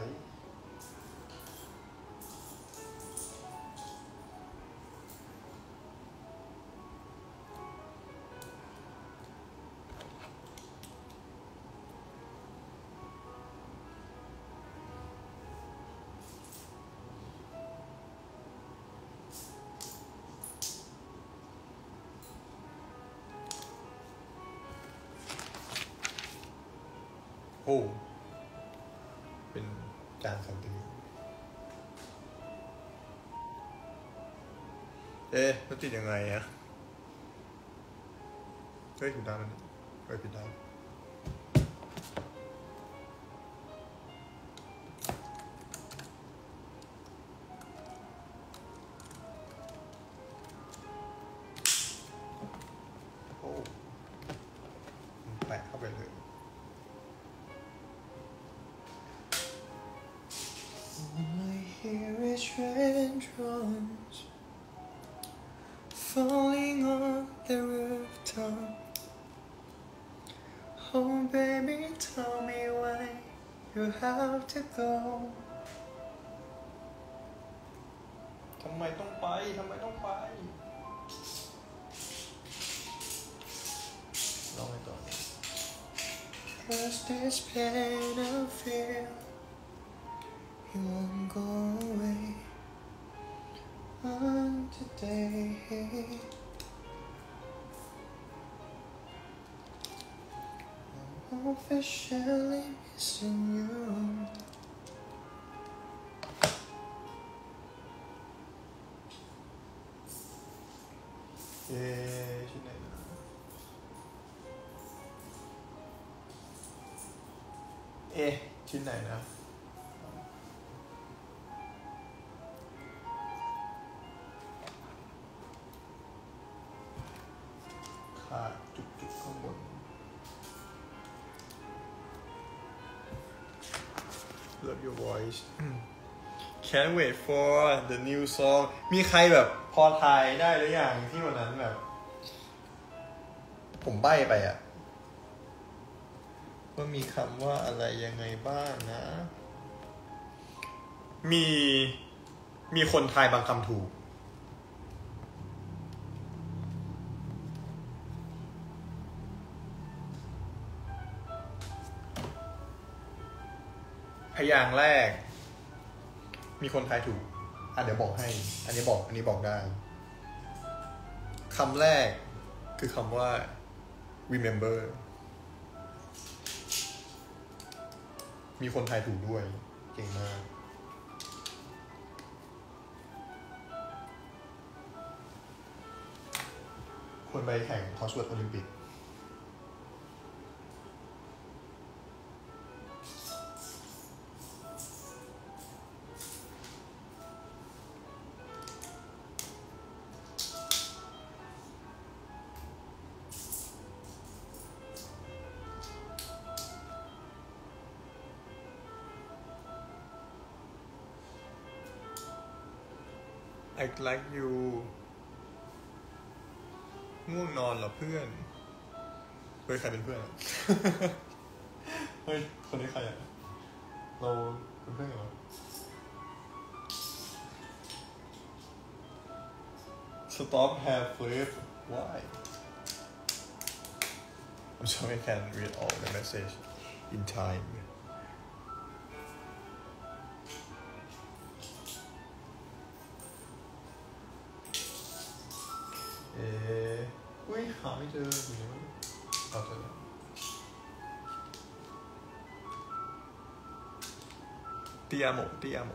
โอ้เป็นจานสันติแล้วติดยังไงอะผิดด้านแล้วผิดด้านโอ้แปะเข้าไปเลยI hear it rain drops falling on the rooftop. Oh baby, tell me why you have to go. ทำไมต้องไปลองไปต่อ Cause this pain I feel it won't go away on today. I'm officially missing you. ชิ้นไหนนะชิ้นไหนนะขาดจุดข้างบน Love your voice Can't wait for the new song มีใครแบบพอทายได้หรือยังที่วันนั้นแบบผมใบ้ไปอะว่ามีคำว่าอะไรยังไงบ้างนะมีคนทายบางคำถูกพยางค์แรกมีคนทายถูกเดี๋ยวบอกให้อันนี้บอกได้คำแรกคือคำว่า remember มีคนทายถูกด้วยเก่งมากคนไปแข่งคอสเวิร์ดโอลิมปิกI like you ง่วงนอนเหรอเพื่อนเฮ้ยใครเป็นเพื่อน เฮ้ยคนนี้ใครอ่ะเราเป็นเพื่อนกันเหรอ Stop have flip why I'm sure I can read all the message in timeอุ้ยหาไม่เจออยู่นี่มั้งเอาเจอแล้วTi amo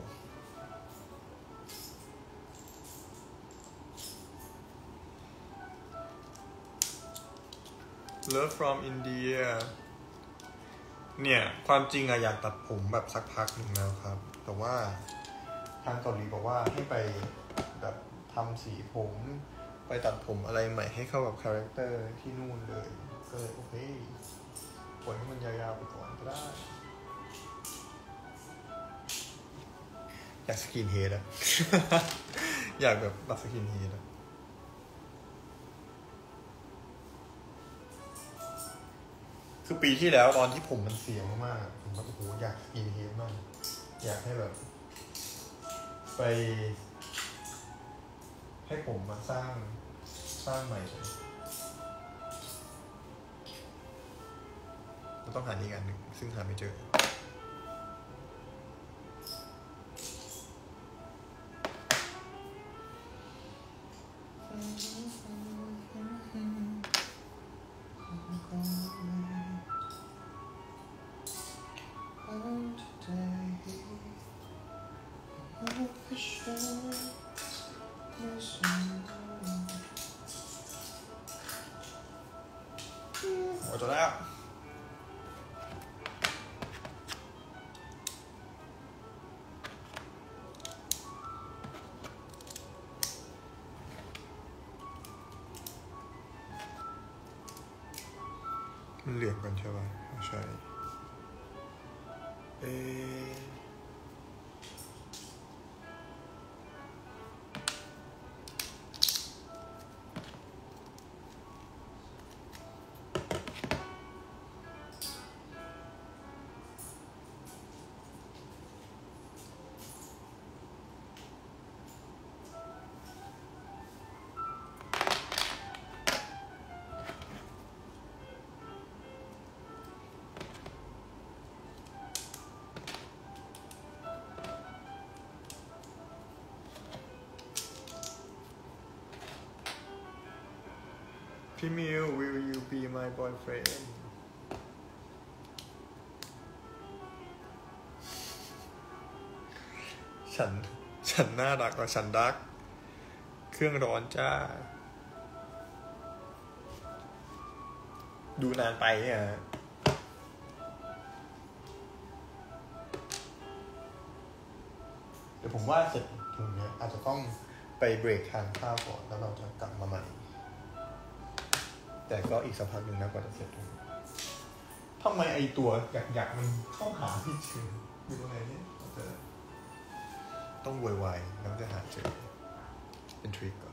Love from India เนี่ยความจริงอะอยากตัดผมแบบสักพักหนึ่งแล้วครับแต่ว่าทางเกาหลีบอกว่าให้ไปแบบทำสีผมไปตัดผมอะไรใหม่ให้เข้ากับคาแรคเตอร์ที่นู่นเลยก็เลยโอเคปล่อยให้มันยาวๆไปก่อนก็ได้อยากสกินเฮดอะ อยากแบบตัดสกินเฮดอะคือปีที่แล้วตอนที่ผมมันเสียมากๆผมแบบโอ้โหอยากสกินเฮดมากอยากให้แบบไปให้ผมมาสร้างใหม่เราต้องหาอีกอันหนึ่งซึ่งหาไม่เจอหมดแล้วมันเหลืองกันใช่ป่ะใช่พี่มิว will you be my boyfriend ฉันน่ารักกว่าฉันรักเครื่องร้อนจ้าดูนานไปเนี่ยเดี๋ยวผมว่าเสร็จถึงเนี้ยอาจจะต้องไปเบรกทานข้าวก่อนแล้วเราจะกลับมาใหม่แต่ก็อีกสักพักหนึ่งนะกว่าจะเสร็จทำไมไอตัวอยากมันเข้าหาพี่เจออยู่ตรงไหนเนี่ยต้องไวๆแล้วจะหาเจอเป็นทริคก่อน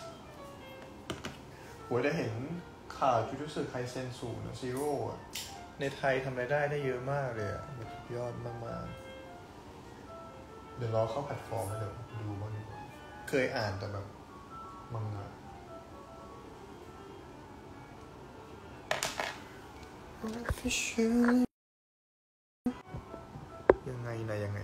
我ได้เห็นข่าวจูจูสึไคเซนสูนะซีโร่ในไทยทำรายได้เยอะมากเลยอ่ะยอดมากๆเดี๋ยวรอเข้าแพลตฟอร์มแล้วเดี๋ยวดูบ้างดีกว่าเคยอ่านแต่แบบมังงะยังไงนะยังไง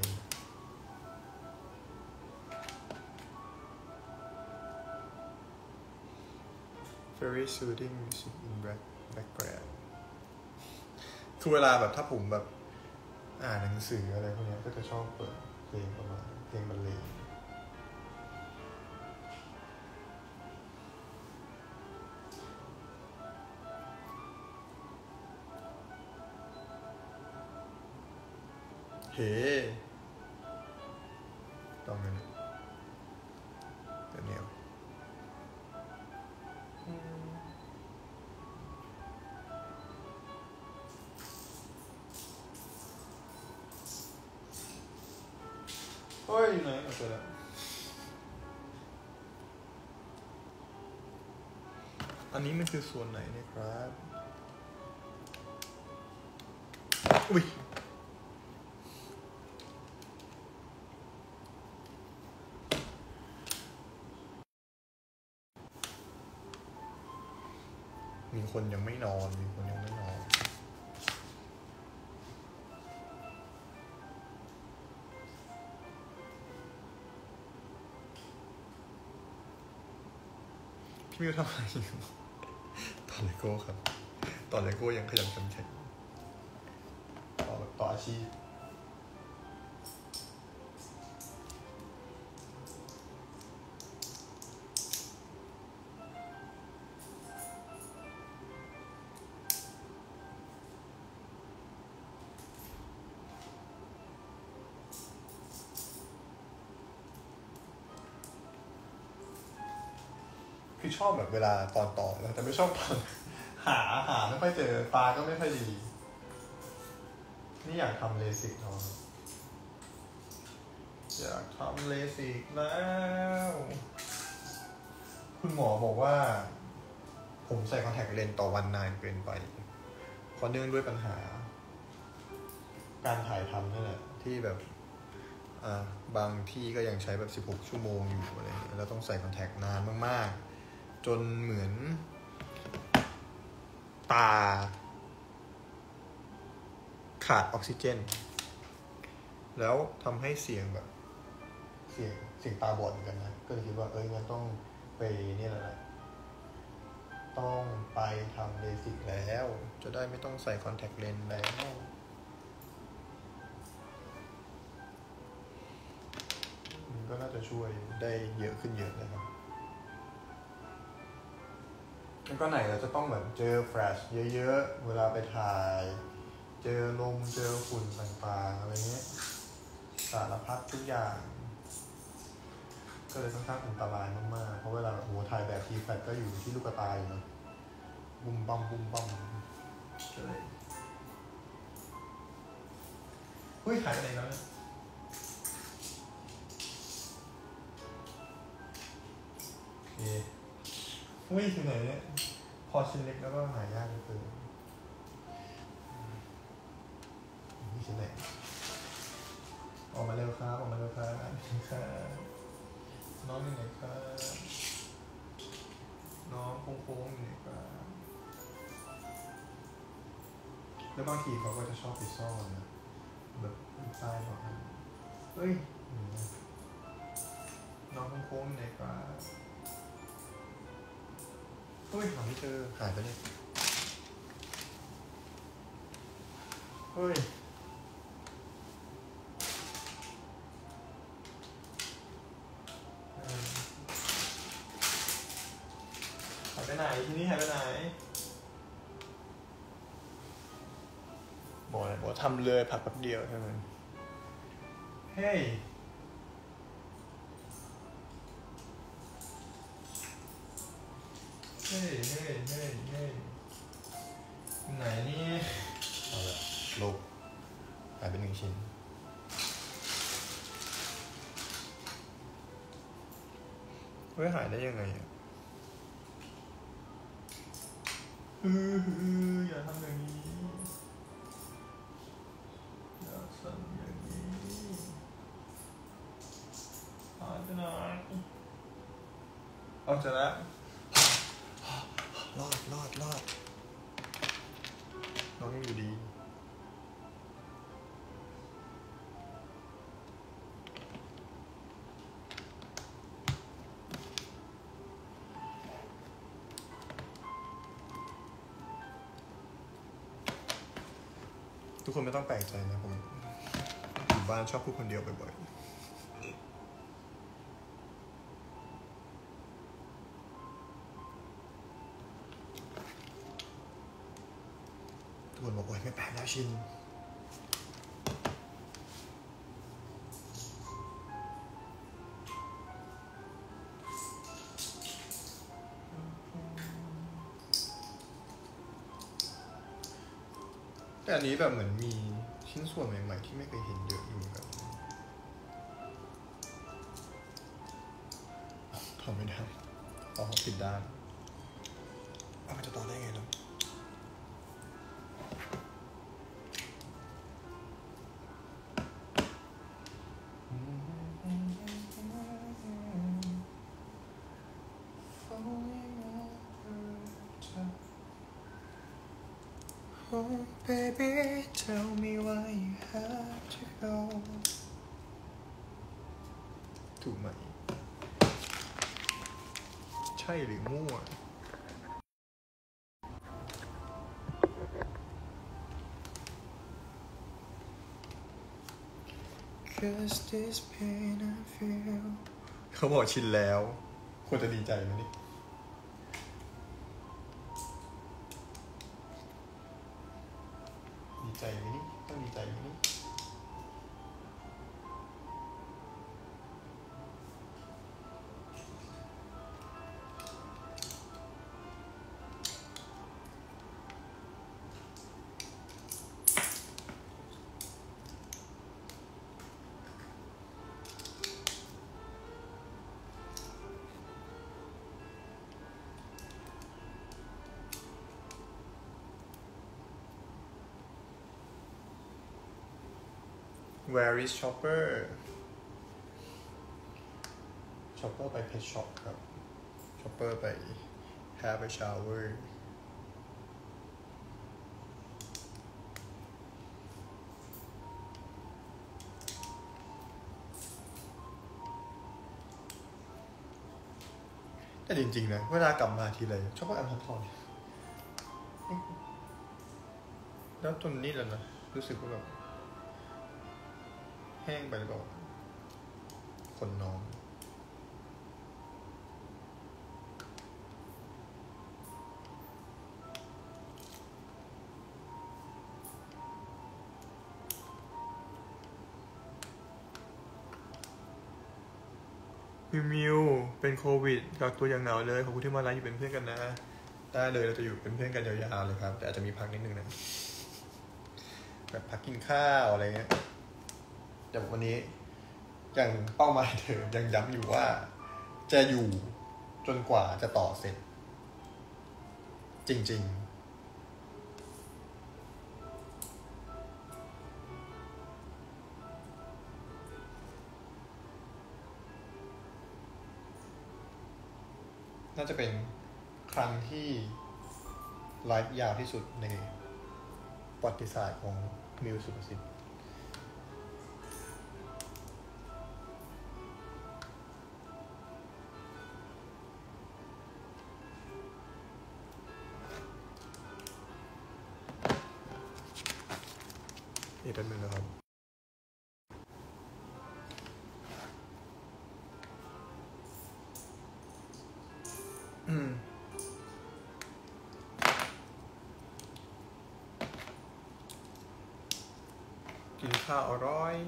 very soothing music in background คือเวลาแบบถ้าผมแบบอ่านหนังสืออะไรพวกนี้ก็จะชอบเปิดเพลงประมาณเพลงบรรเลงเฮ้ต้องนั้นเดี๋ยวนี้เฮ้ยไหนเอาไปแล้วอันนี้มันคือส่วนไหนเนี่ยครับอุ้ยมีคนยังไม่นอนมีคนยังไม่นอนพี่มิวทำอะไรอยู่ตอนเลโก้ครับตอนเลโก้ยังขยันขันแข็งต่ออาชีพคือชอบแบบเวลาตอนต่อแล้วแต่ไม่ชอบตอนหาไม่ค่อยเจอตาก็ไม่ค่อยดีนี่อยากทำเลสิกเนาะอยากทำเลสิกแล้วคุณหมอบอกว่าผมใส่คอนแทคเลนส์ต่อวันนานเกินไปเพราะเนื่องด้วยปัญหาการถ่ายทำนั่นแหละที่แบบบางที่ก็ยังใช้แบบ16ชั่วโมงอยู่อะไรแล้วต้องใส่คอนแทคนานมากๆจนเหมือนตาขาดออกซิเจนแล้วทำให้เสียงแบบเสียงตาบอดเหมือนกันนะก็เลยคิดว่างั้นต้องไปนี่แหละต้องไปทำเลสิกแล้วจะได้ไม่ต้องใส่คอนแทคเลนส์แล้วมันก็น่าจะช่วยได้เยอะขึ้นเยอะนะครับแล้วก็ไหนเราจะต้องแบบเจอแฟลชเยอะๆเวลาไปถ่ายเจอลมเจอฝุ่นต่างๆอะไรเงี้ยสารพัดทุกอย่างก็เลยค่อนข้างอันตรายมากๆเพราะเวลาแบบถ่ายแบบทีแฟลชก็อยู่ที่ลูกตาอยู่นะบุ้มบั้มก็เลยเฮ้ยหายไปไหนแล้วเนี่ยโอเคถึงไหนเนี่ยพอชิ้นเล็กแล้วก็หายากเกินชิ้นไหนออกมาเร็วครับน้องอยู่ไหนครับน้องโค้งอยู่ไหนครับแล้วบางทีเขาก็จะชอบไปซ่อนนะแบบใต้บอกน้องโค้งอยู่ไหนครับหาไม่เจอหายไปเนี่ยหายไปไหนที่นี่หายไปไหนบอกทำเลยผักแป๊บเดียวใช่ไหมเฮ้ยไหนนี่เอาละลบหายไป1 ชิ้นหายได้ยังไงอ่ะอย่าทำอย่างนี้เอาจะละรอดน้องยังอยู่ดีทุกคนไม่ต้องแปลกใจนะผมอยู่บ้านชอบพูดคนเดียวบ่อยๆทุกคนบอกว่าไม่แปลกแล้วชินแต่อันนี้แบบเหมือนมีชิ้นส่วนใหม่ๆที่ไม่เคยเห็นเยอะอยู่แบบทำไม่ได้ผิดด้านมันจะต่อได้ไงเนาะOh baby tell me why you have to go ถูกไหมใช่หรือมั่ว Cause this pain I feel เขาบอกชินแล้วควรจะดีใจไหมนี่ดีใจไหมนี่ต้องดีใจไหมนี่Where is Chopper ไป Pet Shop ครับ Chopper ไป Have a shower แต่จริงๆนะเวลากลับมาทีไรชอบว่าอันทอนแล้วจนนี่แหละนะรู้สึกว่าแบบแห้งไปหรือเปล่าคนน้องมิวเป็นโควิดกักตัวอย่างเหงาเลยขอบคุณที่มาไลฟ์อยู่เป็นเพื่อนกันนะได้เลยเราจะอยู่เป็นเพื่อนกันยาวๆเลยครับแต่อาจจะมีพักนิดนึงนะแบบพักกินข้าวอะไรเงี้ยแต่วันนี้อย่างเป้าหมายเดิมยังย้ำอยู่ว่าจะอยู่จนกว่าจะต่อเสร็จจริงๆน่าจะเป็นครั้งที่ไลฟ์ยาวที่สุดในประวัติศาสตร์ของมิวสุภสิทธิ์นี่เป็นมือแล้วครับกินข้าวอร่อย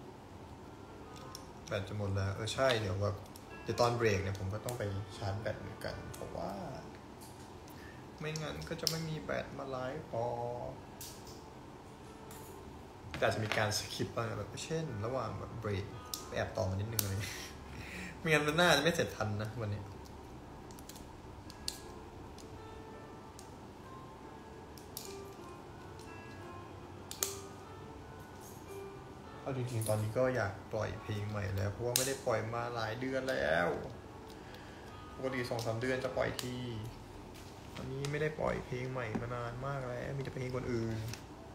แบตจะหมดแล้วใช่เดี๋ยวตอนเบรกเนี่ยผมก็ต้องไปชาร์จแบตเหมือนกันเพราะว่าไม่งั้นก็จะไม่มีแบตมาไลฟ์พอแต่จะมีการสคิปบ้างแบบเช่นระหว่างแบบเบรกไปแอบต่อมานิดนึงเลยไม่งั้นมันน่าจะไม่เสร็จทันนะวันนี้เอาจริงๆตอนนี้ก็อยากปล่อยเพลงใหม่แล้วเพราะว่าไม่ได้ปล่อยมาหลายเดือนแล้วผกติ2-3 เดือนจะปล่อยทีตอนนี้ไม่ได้ปล่อยเพลงใหม่มานานมากแล้วมีแต่เพลงคนอื่น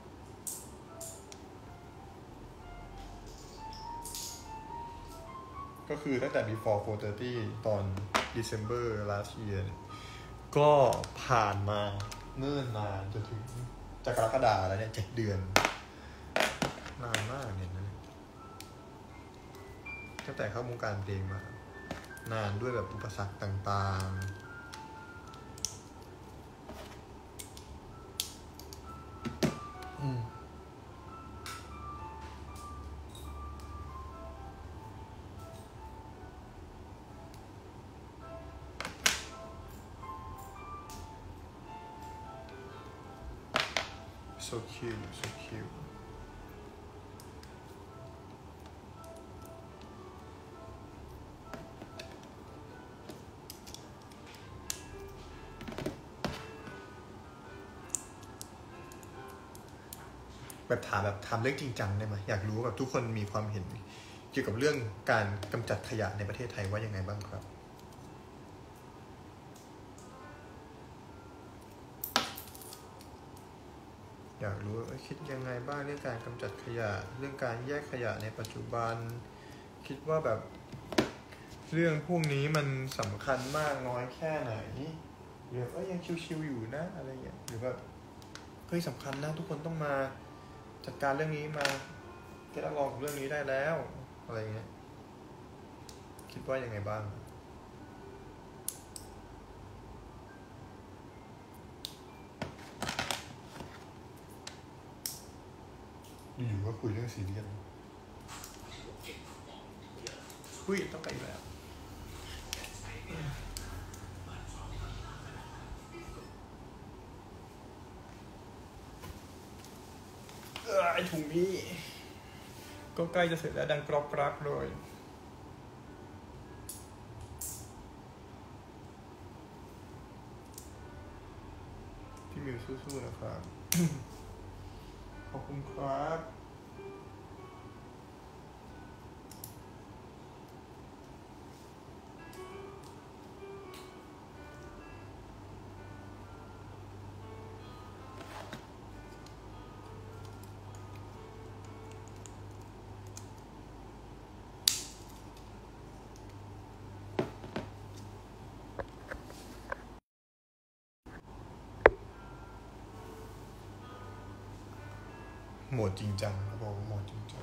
ก็คือตั้งแต่ before 4:30 ตอน December last year ก็ผ่านมาเนิ่นนานจนถึงจะกรกฎาคมแล้วเนี่ย7 เดือนนานมากเนี่ยนะตั้งแต่เข้าวงการเพลงมานานด้วยแบบอุปสรรคต่างๆso cute so cute แบบถามเรื่องจริงจังได้ไหมอยากรู้แบบทุกคนมีความเห็นเกี่ยวกับเรื่องการกำจัดขยะในประเทศไทยว่ายังไงบ้างครับอยากรู้คิดยังไงบ้างเรื่องการกำจัดขยะเรื่องการแยกขยะในปัจจุบันคิดว่าแบบเรื่องพวกนี้มันสำคัญมากน้อยแค่ไหนหรือยังชิวๆอยู่นะอะไรอย่างเงี้ยหรือแบบสำคัญนะทุกคนต้องมาจัดการเรื่องนี้มาเก็ตลองกับเรื่องนี้ได้แล้วอะไรเงี้ยคิดว่ายังไงบ้างอยู่ก็คุยเรื่องซีเรียสคุยต้องไปแล้วไอถุงพี่ก็ใกล้จะเสร็จแล้วดังกรอบกรับเลยพี่มิวสู้ๆนะครับ ขอบคุณครับโหมดจริงจังครับผมโหมดจริงจัง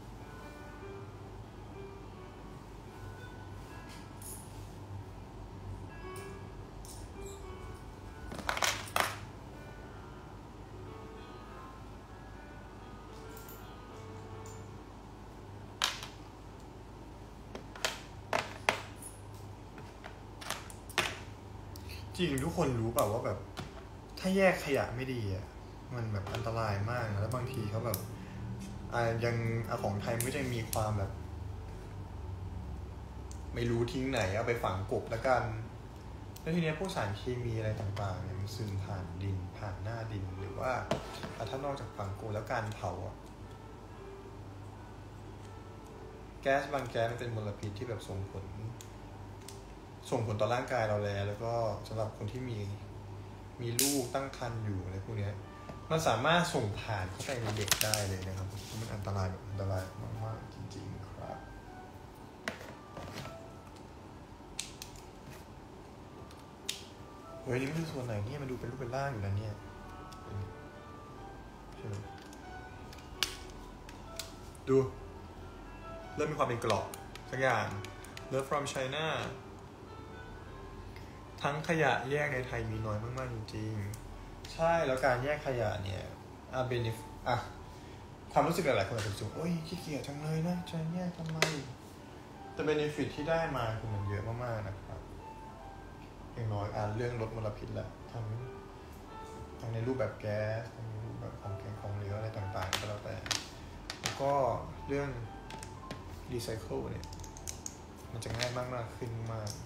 จริงทุกคนรู้เปล่าว่าแบบถ้าแยกขยะไม่ดีอ่ะมันแบบอันตรายมากนะแล้วบางทีเขาแบบยังของไทยไม่ได้มีความแบบไม่รู้ทิ้งไหนเอาไปฝังกลบแล้วกันแล้วทีนี้พวกสารเคมีอะไรต่างๆเนี่ยมันซึมผ่านดินผ่านหน้าดินหรือว่าถ้านอกจากฝังกลบแล้วการเผาแก๊สบางแก๊สมันเป็นมลพิษที่แบบส่งผลต่อร่างกายเราแล้วก็สำหรับคนที่มีลูกตั้งครรภ์อยู่อะไรพวกนี้มันสามารถส่งผ่านเข้าไปในเด็กได้เลยนะครับมันอันตรายมากๆจริงๆครับเฮ้ยนี่มันคือส่วนไหนเนี่ยมันดูเป็นรูปเป็นร่างอยู่นะเนี่ยดูเริ่มมีความเป็นกรอบสักอย่าง Love from China ทั้งขยะแยกในไทยมีน้อยมากๆจริงๆใช่แล้วการแยกขยะเนี่ยความรู้สึกหลายๆคนอาจจะรู้สึกโอ๊ยขี้เกียจจังเลยนะจะแยกทำไมแต่ benefit ที่ได้มาคือมันเยอะมากๆนะครับอย่างน้อยเรื่องลดมลพิษแหละทั้งในรูปแบบแก๊สทั้งในรูปแบบของแข็งของเหลวอะไรต่างๆก็แล้วแต่แล้วก็เรื่องรีไซเคิลเนี่ยมันจะง่ายมากๆขึ้นมาก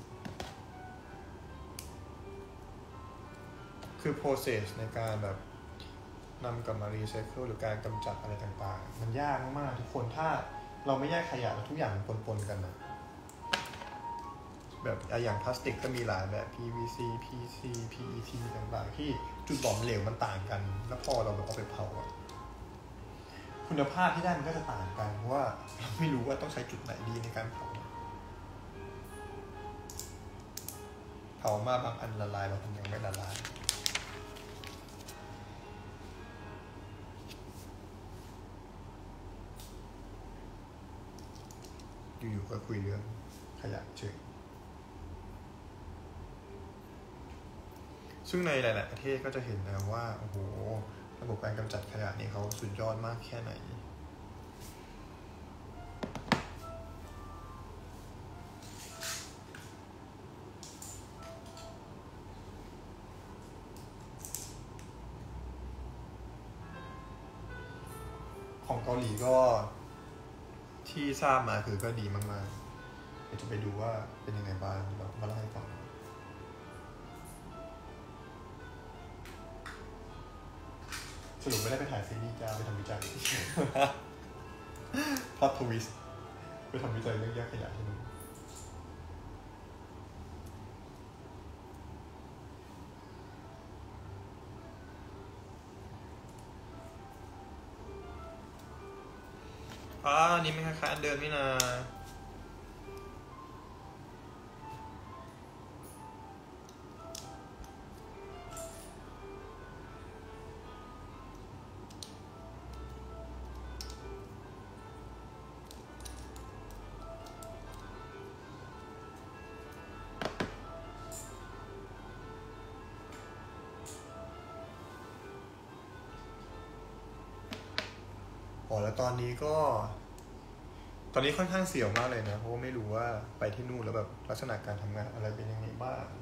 คือ process ในการแบบนำกลับมารีไซเคิลหรือการกำจัดอะไรต่างๆมันยากมากๆทุกคนถ้าเราไม่แยกขยะแล้วทุกอย่างมันปนๆกันนะแบบอย่างพลาสติกก็มีหลายแบบ PVC PC PET ต่างๆที่จุดหลอมเหลวมันต่างกันแล้วพอเราแบบเอาไปเผาคุณภาพที่ได้มันก็จะต่างกันเพราะว่าเราไม่รู้ว่าต้องใช้จุดไหนดีในการเผามาบางอันละลายบางอันยังไม่ละลายอยู่ๆก็คุยเรื่องขยะเฉยซึ่งในหลายๆประเทศก็จะเห็นนะว่าโอ้โหระบบการกำจัดขยะนี่เขาสุดยอดมากแค่ไหนของเกาหลีก็ที่ทราบมาคือก็ดีมากๆเดี๋ยวจะไปดูว่าเป็นยังไงบ้างแล้วมาเล่าให้ฟังสรุปไม่ได้ไปถ่ายซีรีส์จ้าไปทำวิจัยพล็อตทวิสต์ไปทำวิจัยเรื่องแยกขยะที่นู่นนี่ไม่คล้ายๆอันเดิมนี่นะแล้วตอนนี้ค่อนข้างเสี่ยวมากเลยนะเพราะว่าไม่รู้ว่าไปที่นู่นแล้วแบบลักษณะการทำงานอะไรเป็นยังไงบ้าง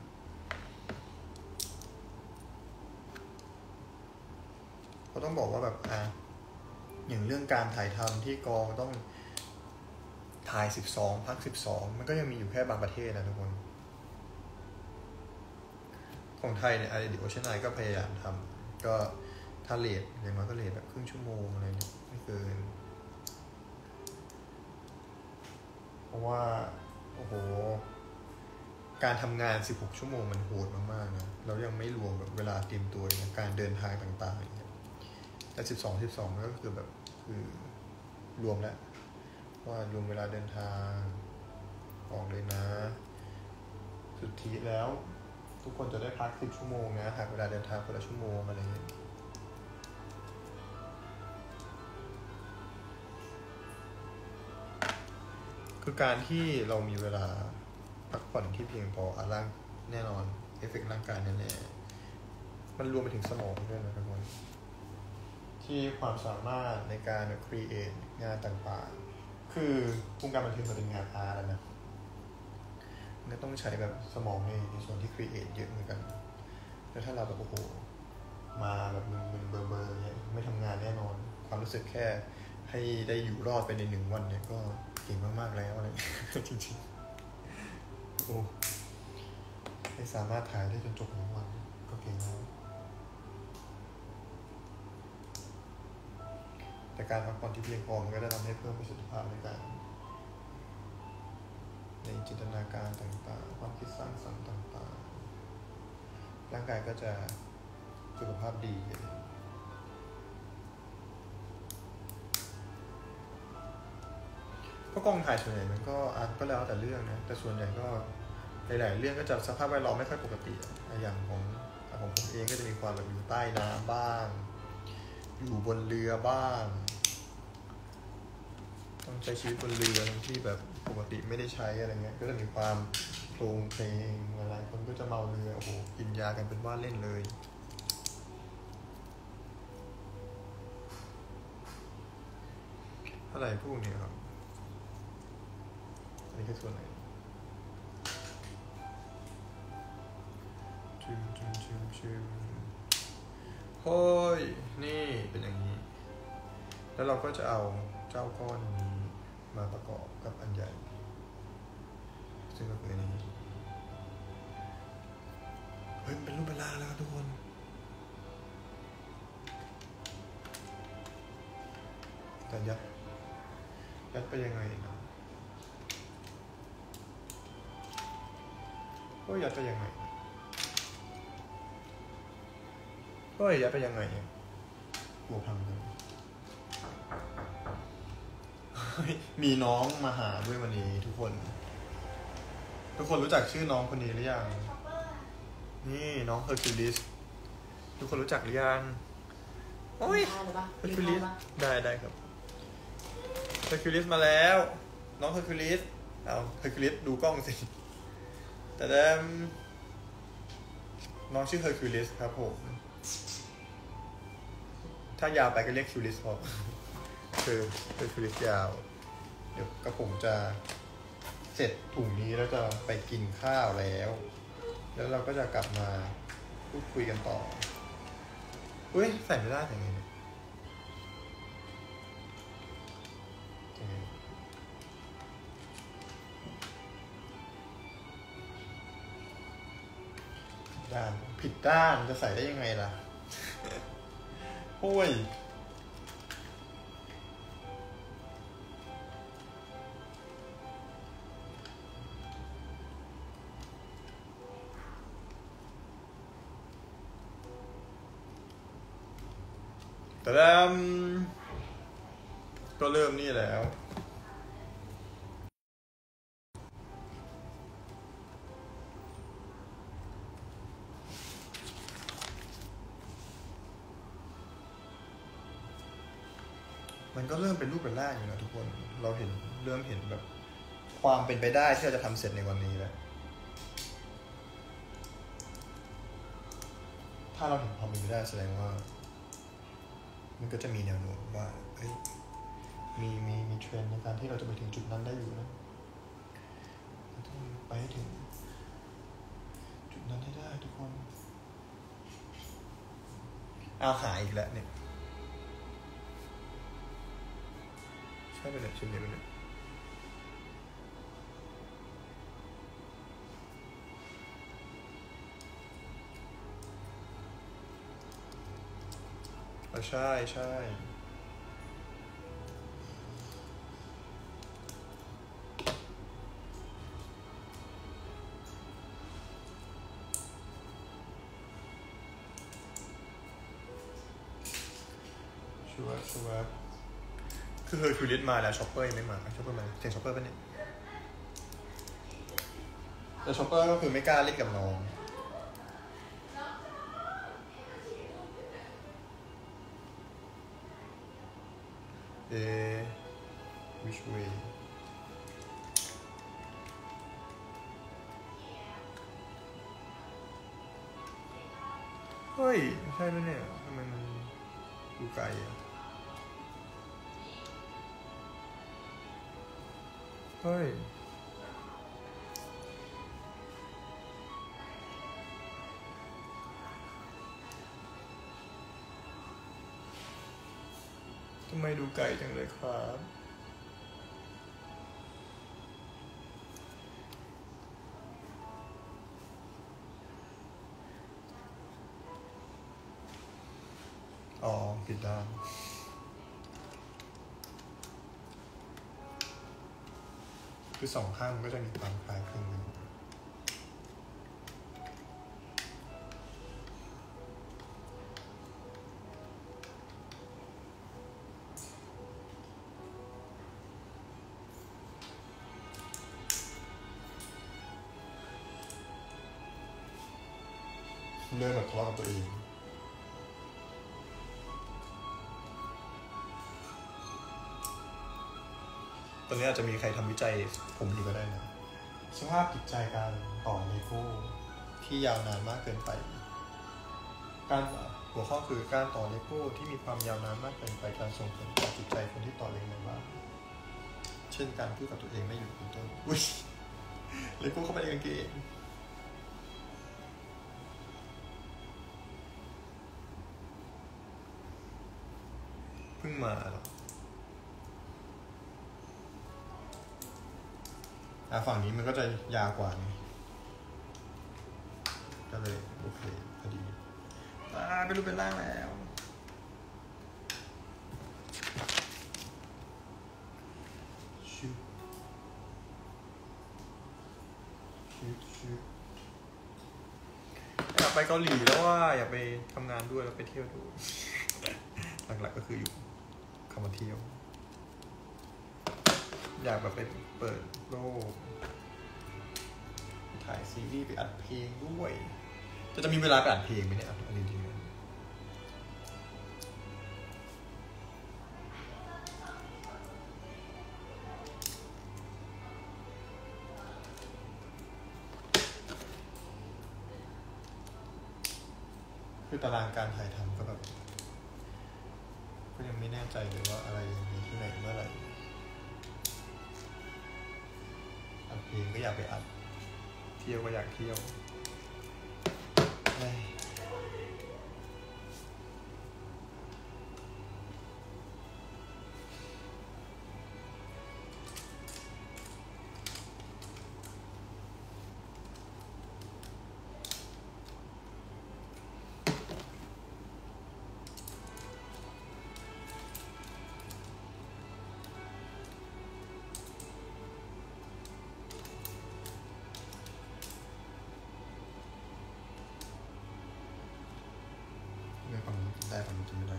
เขาต้องบอกว่าแบบอย่างเรื่องการถ่ายทำที่กองต้องถ่าย12พัก12มันก็ยังมีอยู่แค่บางประเทศนะทุกคนของไทยเนี่ยThe Ocean Eye ก็พยายามทำก็ถ้าเลทอย่างน้อยก็เลทแบบครึ่งชั่วโมงอะไรเนี่ยไม่เกินเพราะว่าโอ้โหการทำงาน16ชั่วโมงมันโหดมากๆนะเรายังไม่รวมแบบเวลาเตรียมตัวในการเดินทางต่างๆแต่12ก็คือแบบคือรวมแล้วว่ารวมเวลาเดินทางออกเลยนะสุทธิแล้วทุกคนจะได้พัก10ชั่วโมงนะหากเวลาเดินทางคนละชั่วโมงอะไรอย่างเงี้ยคือการที่เรามีเวลาพักผ่อนที่เพียงพอร่างแน่นอนเอฟเฟกต์ร่างกายแน่ๆมันรวมไปถึงสมองด้วยนะทุกคนที่ความสามารถในการครีเอทงานต่างๆคือวงการบันเทิงมันเป็นงานอาร์ตนะมันต้องใช้แบบสมองในส่วนที่ครีเอทเยอะเหมือนกันแล้วถ้าเราแบบโอ้โหมาแบบมึนๆเบอร์ๆเนี่ยไม่ทำงานแน่นอนความรู้สึกแค่ให้ได้อยู่รอดไปใน1 วันเนี่ยก็เก่งมากๆแล้วอะไรจริงๆโอ้ให้สามารถถ่ายได้จนจบ1 วันก็เก่งแล้วแต่การพักผ่อนที่เพียงพอมันก็จะทำให้เพิ่มประสิทธิภาพในจินตนาการต่างๆความคิดสร้างสรรค์ต่างๆร่างกายก็จะสุขภาพดีเพราะกองถ่ายส่วนใหญ่มันก็แล้วแต่เรื่องนะแต่ส่วนใหญ่ก็หลายๆเรื่องก็จะสภาพแวดล้อมไม่ค่อยปกติอย่างของผมเองก็จะมีความแบบอยู่ใต้น้ำบ้างอยู่บนเรือบ้างต้องใช้ชีวิตบนเรือที่แบบปกติไม่ได้ใช้อะไรเงี้ยก็จะมีความโครงเพลงหลายคนก็จะเมาเรือโอ้โหกินยากันเป็นว่าเล่นเลยอะไรพวกนี้ครับอันนี้คือส่วนไหนชิมเฮ้ยนี่เป็นอย่างนี้แล้วเราก็จะเอาเจ้าก้อนนี้มาประกอบกับอันใหญ่ซึ่งก็คืออันนี้เฮ้ยเป็นรูปเป็นร่างแล้วครับทุกคนแต่ยัดไปยังไงนะก็ยัดไปยังไงก็ยัดไปยังไงกลัวพังเลยมีน้องมาหาด้วยวันนี้ทุกคนรู้จักชื่อน้องคนนี้หรือยังนี่น้องเฮอร์คิวลิสทุกคนรู้จักหรือยังโอ้ยเฮอร์คิวลิสได้ครับเฮอร์คิวลิสมาแล้วน้องเฮอร์คิวลิสเอาเฮอร์คิวลิสดูกล้องสิแต่เดิมน้องชื่อเฮอร์คิวลิสครับผมถ้ายาวไปก็เรียกคิวลิสพอคือเฮอร์คิวลิสยาวเดี๋ยวกระผมจะเสร็จถุงนี้แล้วจะไปกินข้าวแล้วเราก็จะกลับมาพูดคุยกันต่ออุ้ยใส่ไม่ได้ยังไงเนี่ยด้านผิดด้านจะใส่ได้ยังไงล่ะโอ้ยแต่แล้วก็เริ่มนี่แล้วมันก็เริ่มเป็นรูปเป็นร่างอยู่นะทุกคนเราเริ่มเห็นแบบความเป็นไปได้ที่เราจะทำเสร็จในวันนี้แล้วถ้าเราเห็นความเป็นไปได้แสดงว่ามันก็จะมีแนวโน้มว่าเฮ้ยมีเทรนด์ในการที่เราจะไปถึงจุดนั้นได้อยู่นะเราต้องไปให้ถึงจุดนั้นให้ได้ทุกคนเอาหายอีกแล้วเนี่ยใช่ไปเลยชิ้นนี้ไปเลยใช่ชัวร์คือเฮอร์คิวลิสมาแล้วช็อปเปอร์ยังไม่มาช็อปเปอร์มาเสียงช็อปเปอร์ป่ะเนี่ยแต่ช็อปเปอร์ก็คือไม่กล้าเล่นกับน้องwhich way เฮ้ยใช่ไหมเนี่ยทำไมมันดูไกลอ่ะเฮ้ยทำไมดูไกลจังเลยครับอ๋อผิดด้านคือสองข้างมันก็จะมีความคล้ายคลึงกันเริ่มแบบทะเลาะกับตัวเองตอนนี้อาจจะมีใครทำวิจัยผมอยู่ก็ได้นะสภาพจิตใจการต่อเลโก้ที่ยาวนานมากเกินไปการหัวข้อคือการต่อเลโก้ที่มีความยาวนานมากเกินไปการส่งผลต่อจิตใจคนที่ต่อเลโก้บ้างเช่นการพูดกับตัวเองไม่หยุดเป็นต้นอุ้ยเลโก้เข้าไปในกางเกงเพิ่งมาหรอฝั่งนี้มันก็จะยาวกว่านี่ก็เลยโอเคพอดีเป็นรูปเป็นร่างแล้วชุบไปเกาหลีแล้วว่าอยากไปทำงานด้วยแล้วไปเที่ยวด้วยหลักๆก็คืออยู่คำว่าเที่ยวอยากแบบไปเปิดโลกถ่ายซีรีส์ไปอัดเพลงด้วยจะมีเวลาไปอัดเพลงไหมเนี่ยอันนี้จริงคือตารางการถ่ายทำก็แบบก็ยังไม่แน่ใจเลยว่าอะไรยังมีที่ไหนเมื่อไหร่อัดเพลงก็อยากไปอัดเที่ยวก็อยากเที่ยวได้ฝั่งนู้นไม่ได้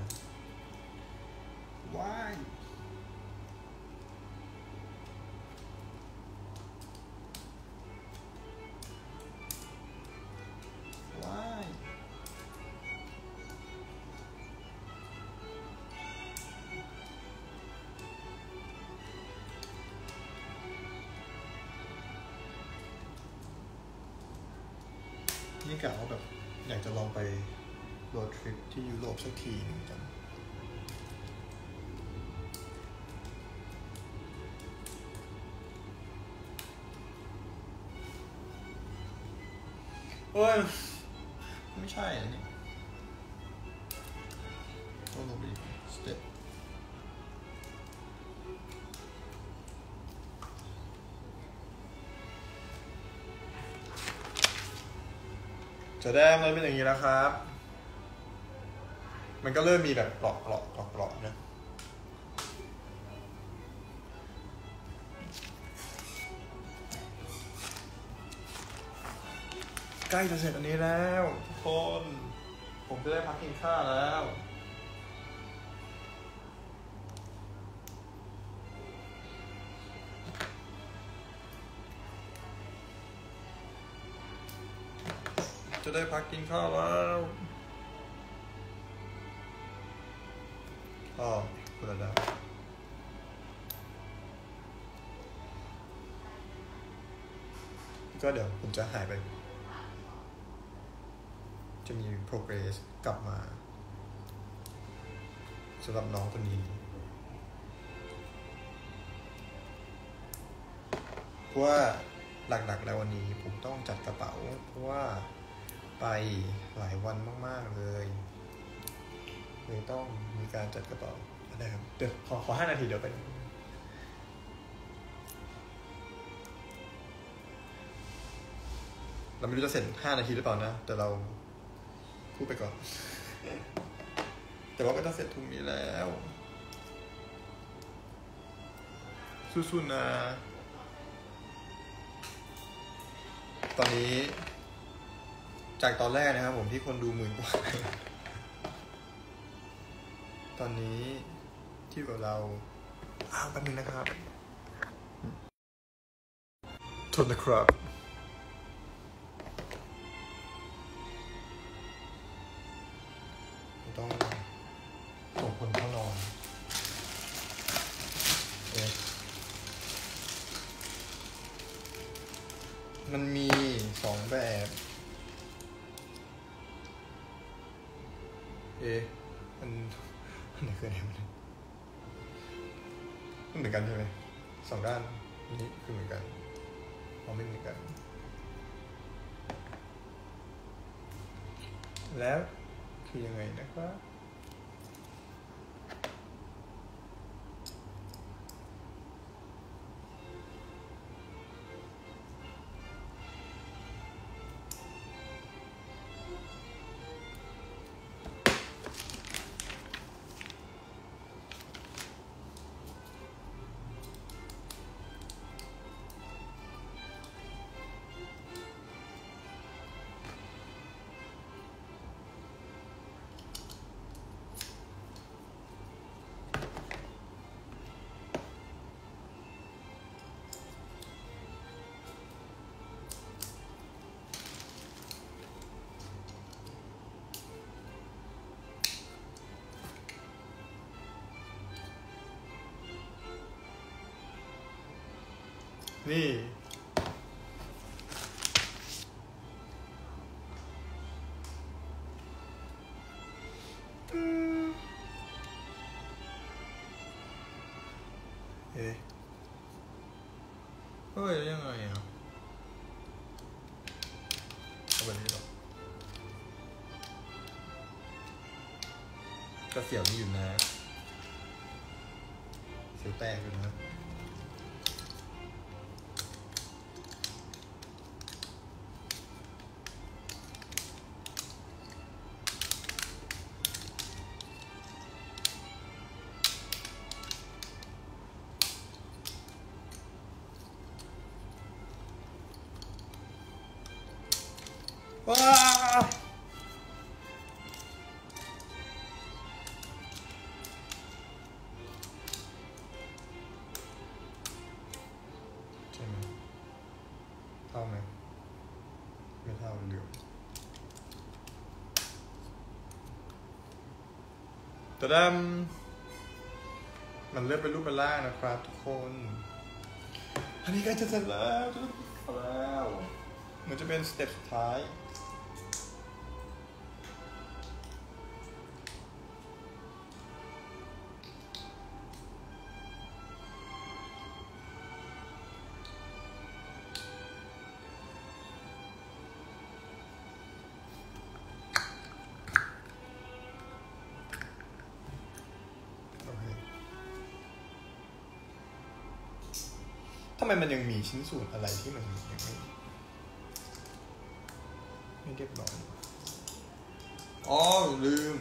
ว้ายว้ายนี่กะว่าแบบอยากจะลองไปโรดทริปที่ยุโรปสักทีนึงจังเฮ้ยไม่ใช่อันนี้ต้องลงไปอีกสเต็ปจะได้มันเป็นอย่างนี้แล้วครับมันก็เริ่มมีแบบเปลาะนะใกล้จะเสร็จอันนี้แล้วทุกคนผมจะได้พักกินข้าวแล้วจะได้พักกินข้าวแล้วอ๋อคุณระดับก็เดี๋ยวผมจะหายไปจะมี progress กลับมาสำหรับน้องคนนี้เพราะว่าหลักๆแล้ววันนี้ผมต้องจัดกระเป๋าเพราะว่าไปหลายวันมากๆเลยต้องมีการจัดกระเป๋าอะไรครับเดี๋ยวขอ5 นาทีเดี๋ยวไปเราไม่รู้จะเสร็จ5 นาทีหรือเปล่านะแต่เราพูดไปก่อนแต่ว่าก็จะเสร็จทุกนี้แล้วสู้ๆนะตอนนี้จากตอนแรกนะครับผมที่คนดู10,000 กว่าตอนนี้ที่กับเราแป๊บนึงนะครับโทษนะครับต้องส่งคนเข้านอนมันมี2 แบบมันไหนคืออะไรมันเหมือนกันใช่ไหม2 ด้านนี้คือเหมือนกันไม่เหมือนกันแล้วคือยังไงนะครับนี่เฮ้ยยังไงอ่ะเอาแบบนี้หรอก็เสียวนี่อยู่นะเสียวแตกอยู่นะว้าใช่ไหมเท่าไหมไม่เท่าเหลือตะดำมันเลือกเป็นรูปเป็นร่างนะครับทุกคนอันนี้ใกล้จะเสร็จแล้วจะเสร็จแล้วเหมือนจะเป็นสเต็ปสุดท้ายทำไมมันยังมีชิ้นส่วนอะไรที่มันยังไม่เรียบร้อยอ๋อลืม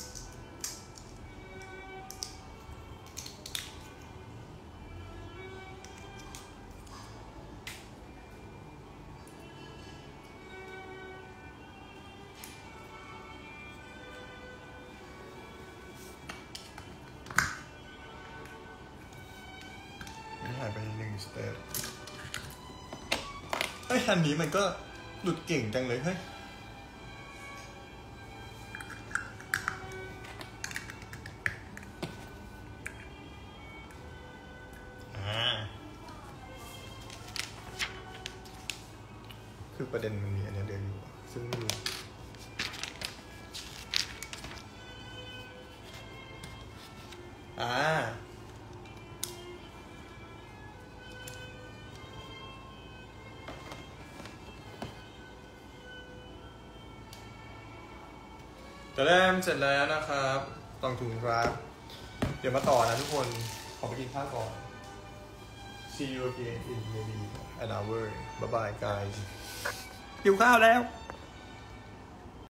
หายไป1 สเต็ปเฮ้ยอันนี้มันก็หลุดเก่งจังเลยเฮ้ยคือประเด็นมันมีอันนี้เดียวอยู่ซึ่งไม่รู้จะเริ่มเสร็จแล้วนะครับตองถุงครับเดี๋ยวมาต่อนะทุกคนขอไปกินข้าวก่อน See you again in maybe an hour Bye bye guys หิวข้าวแล้ว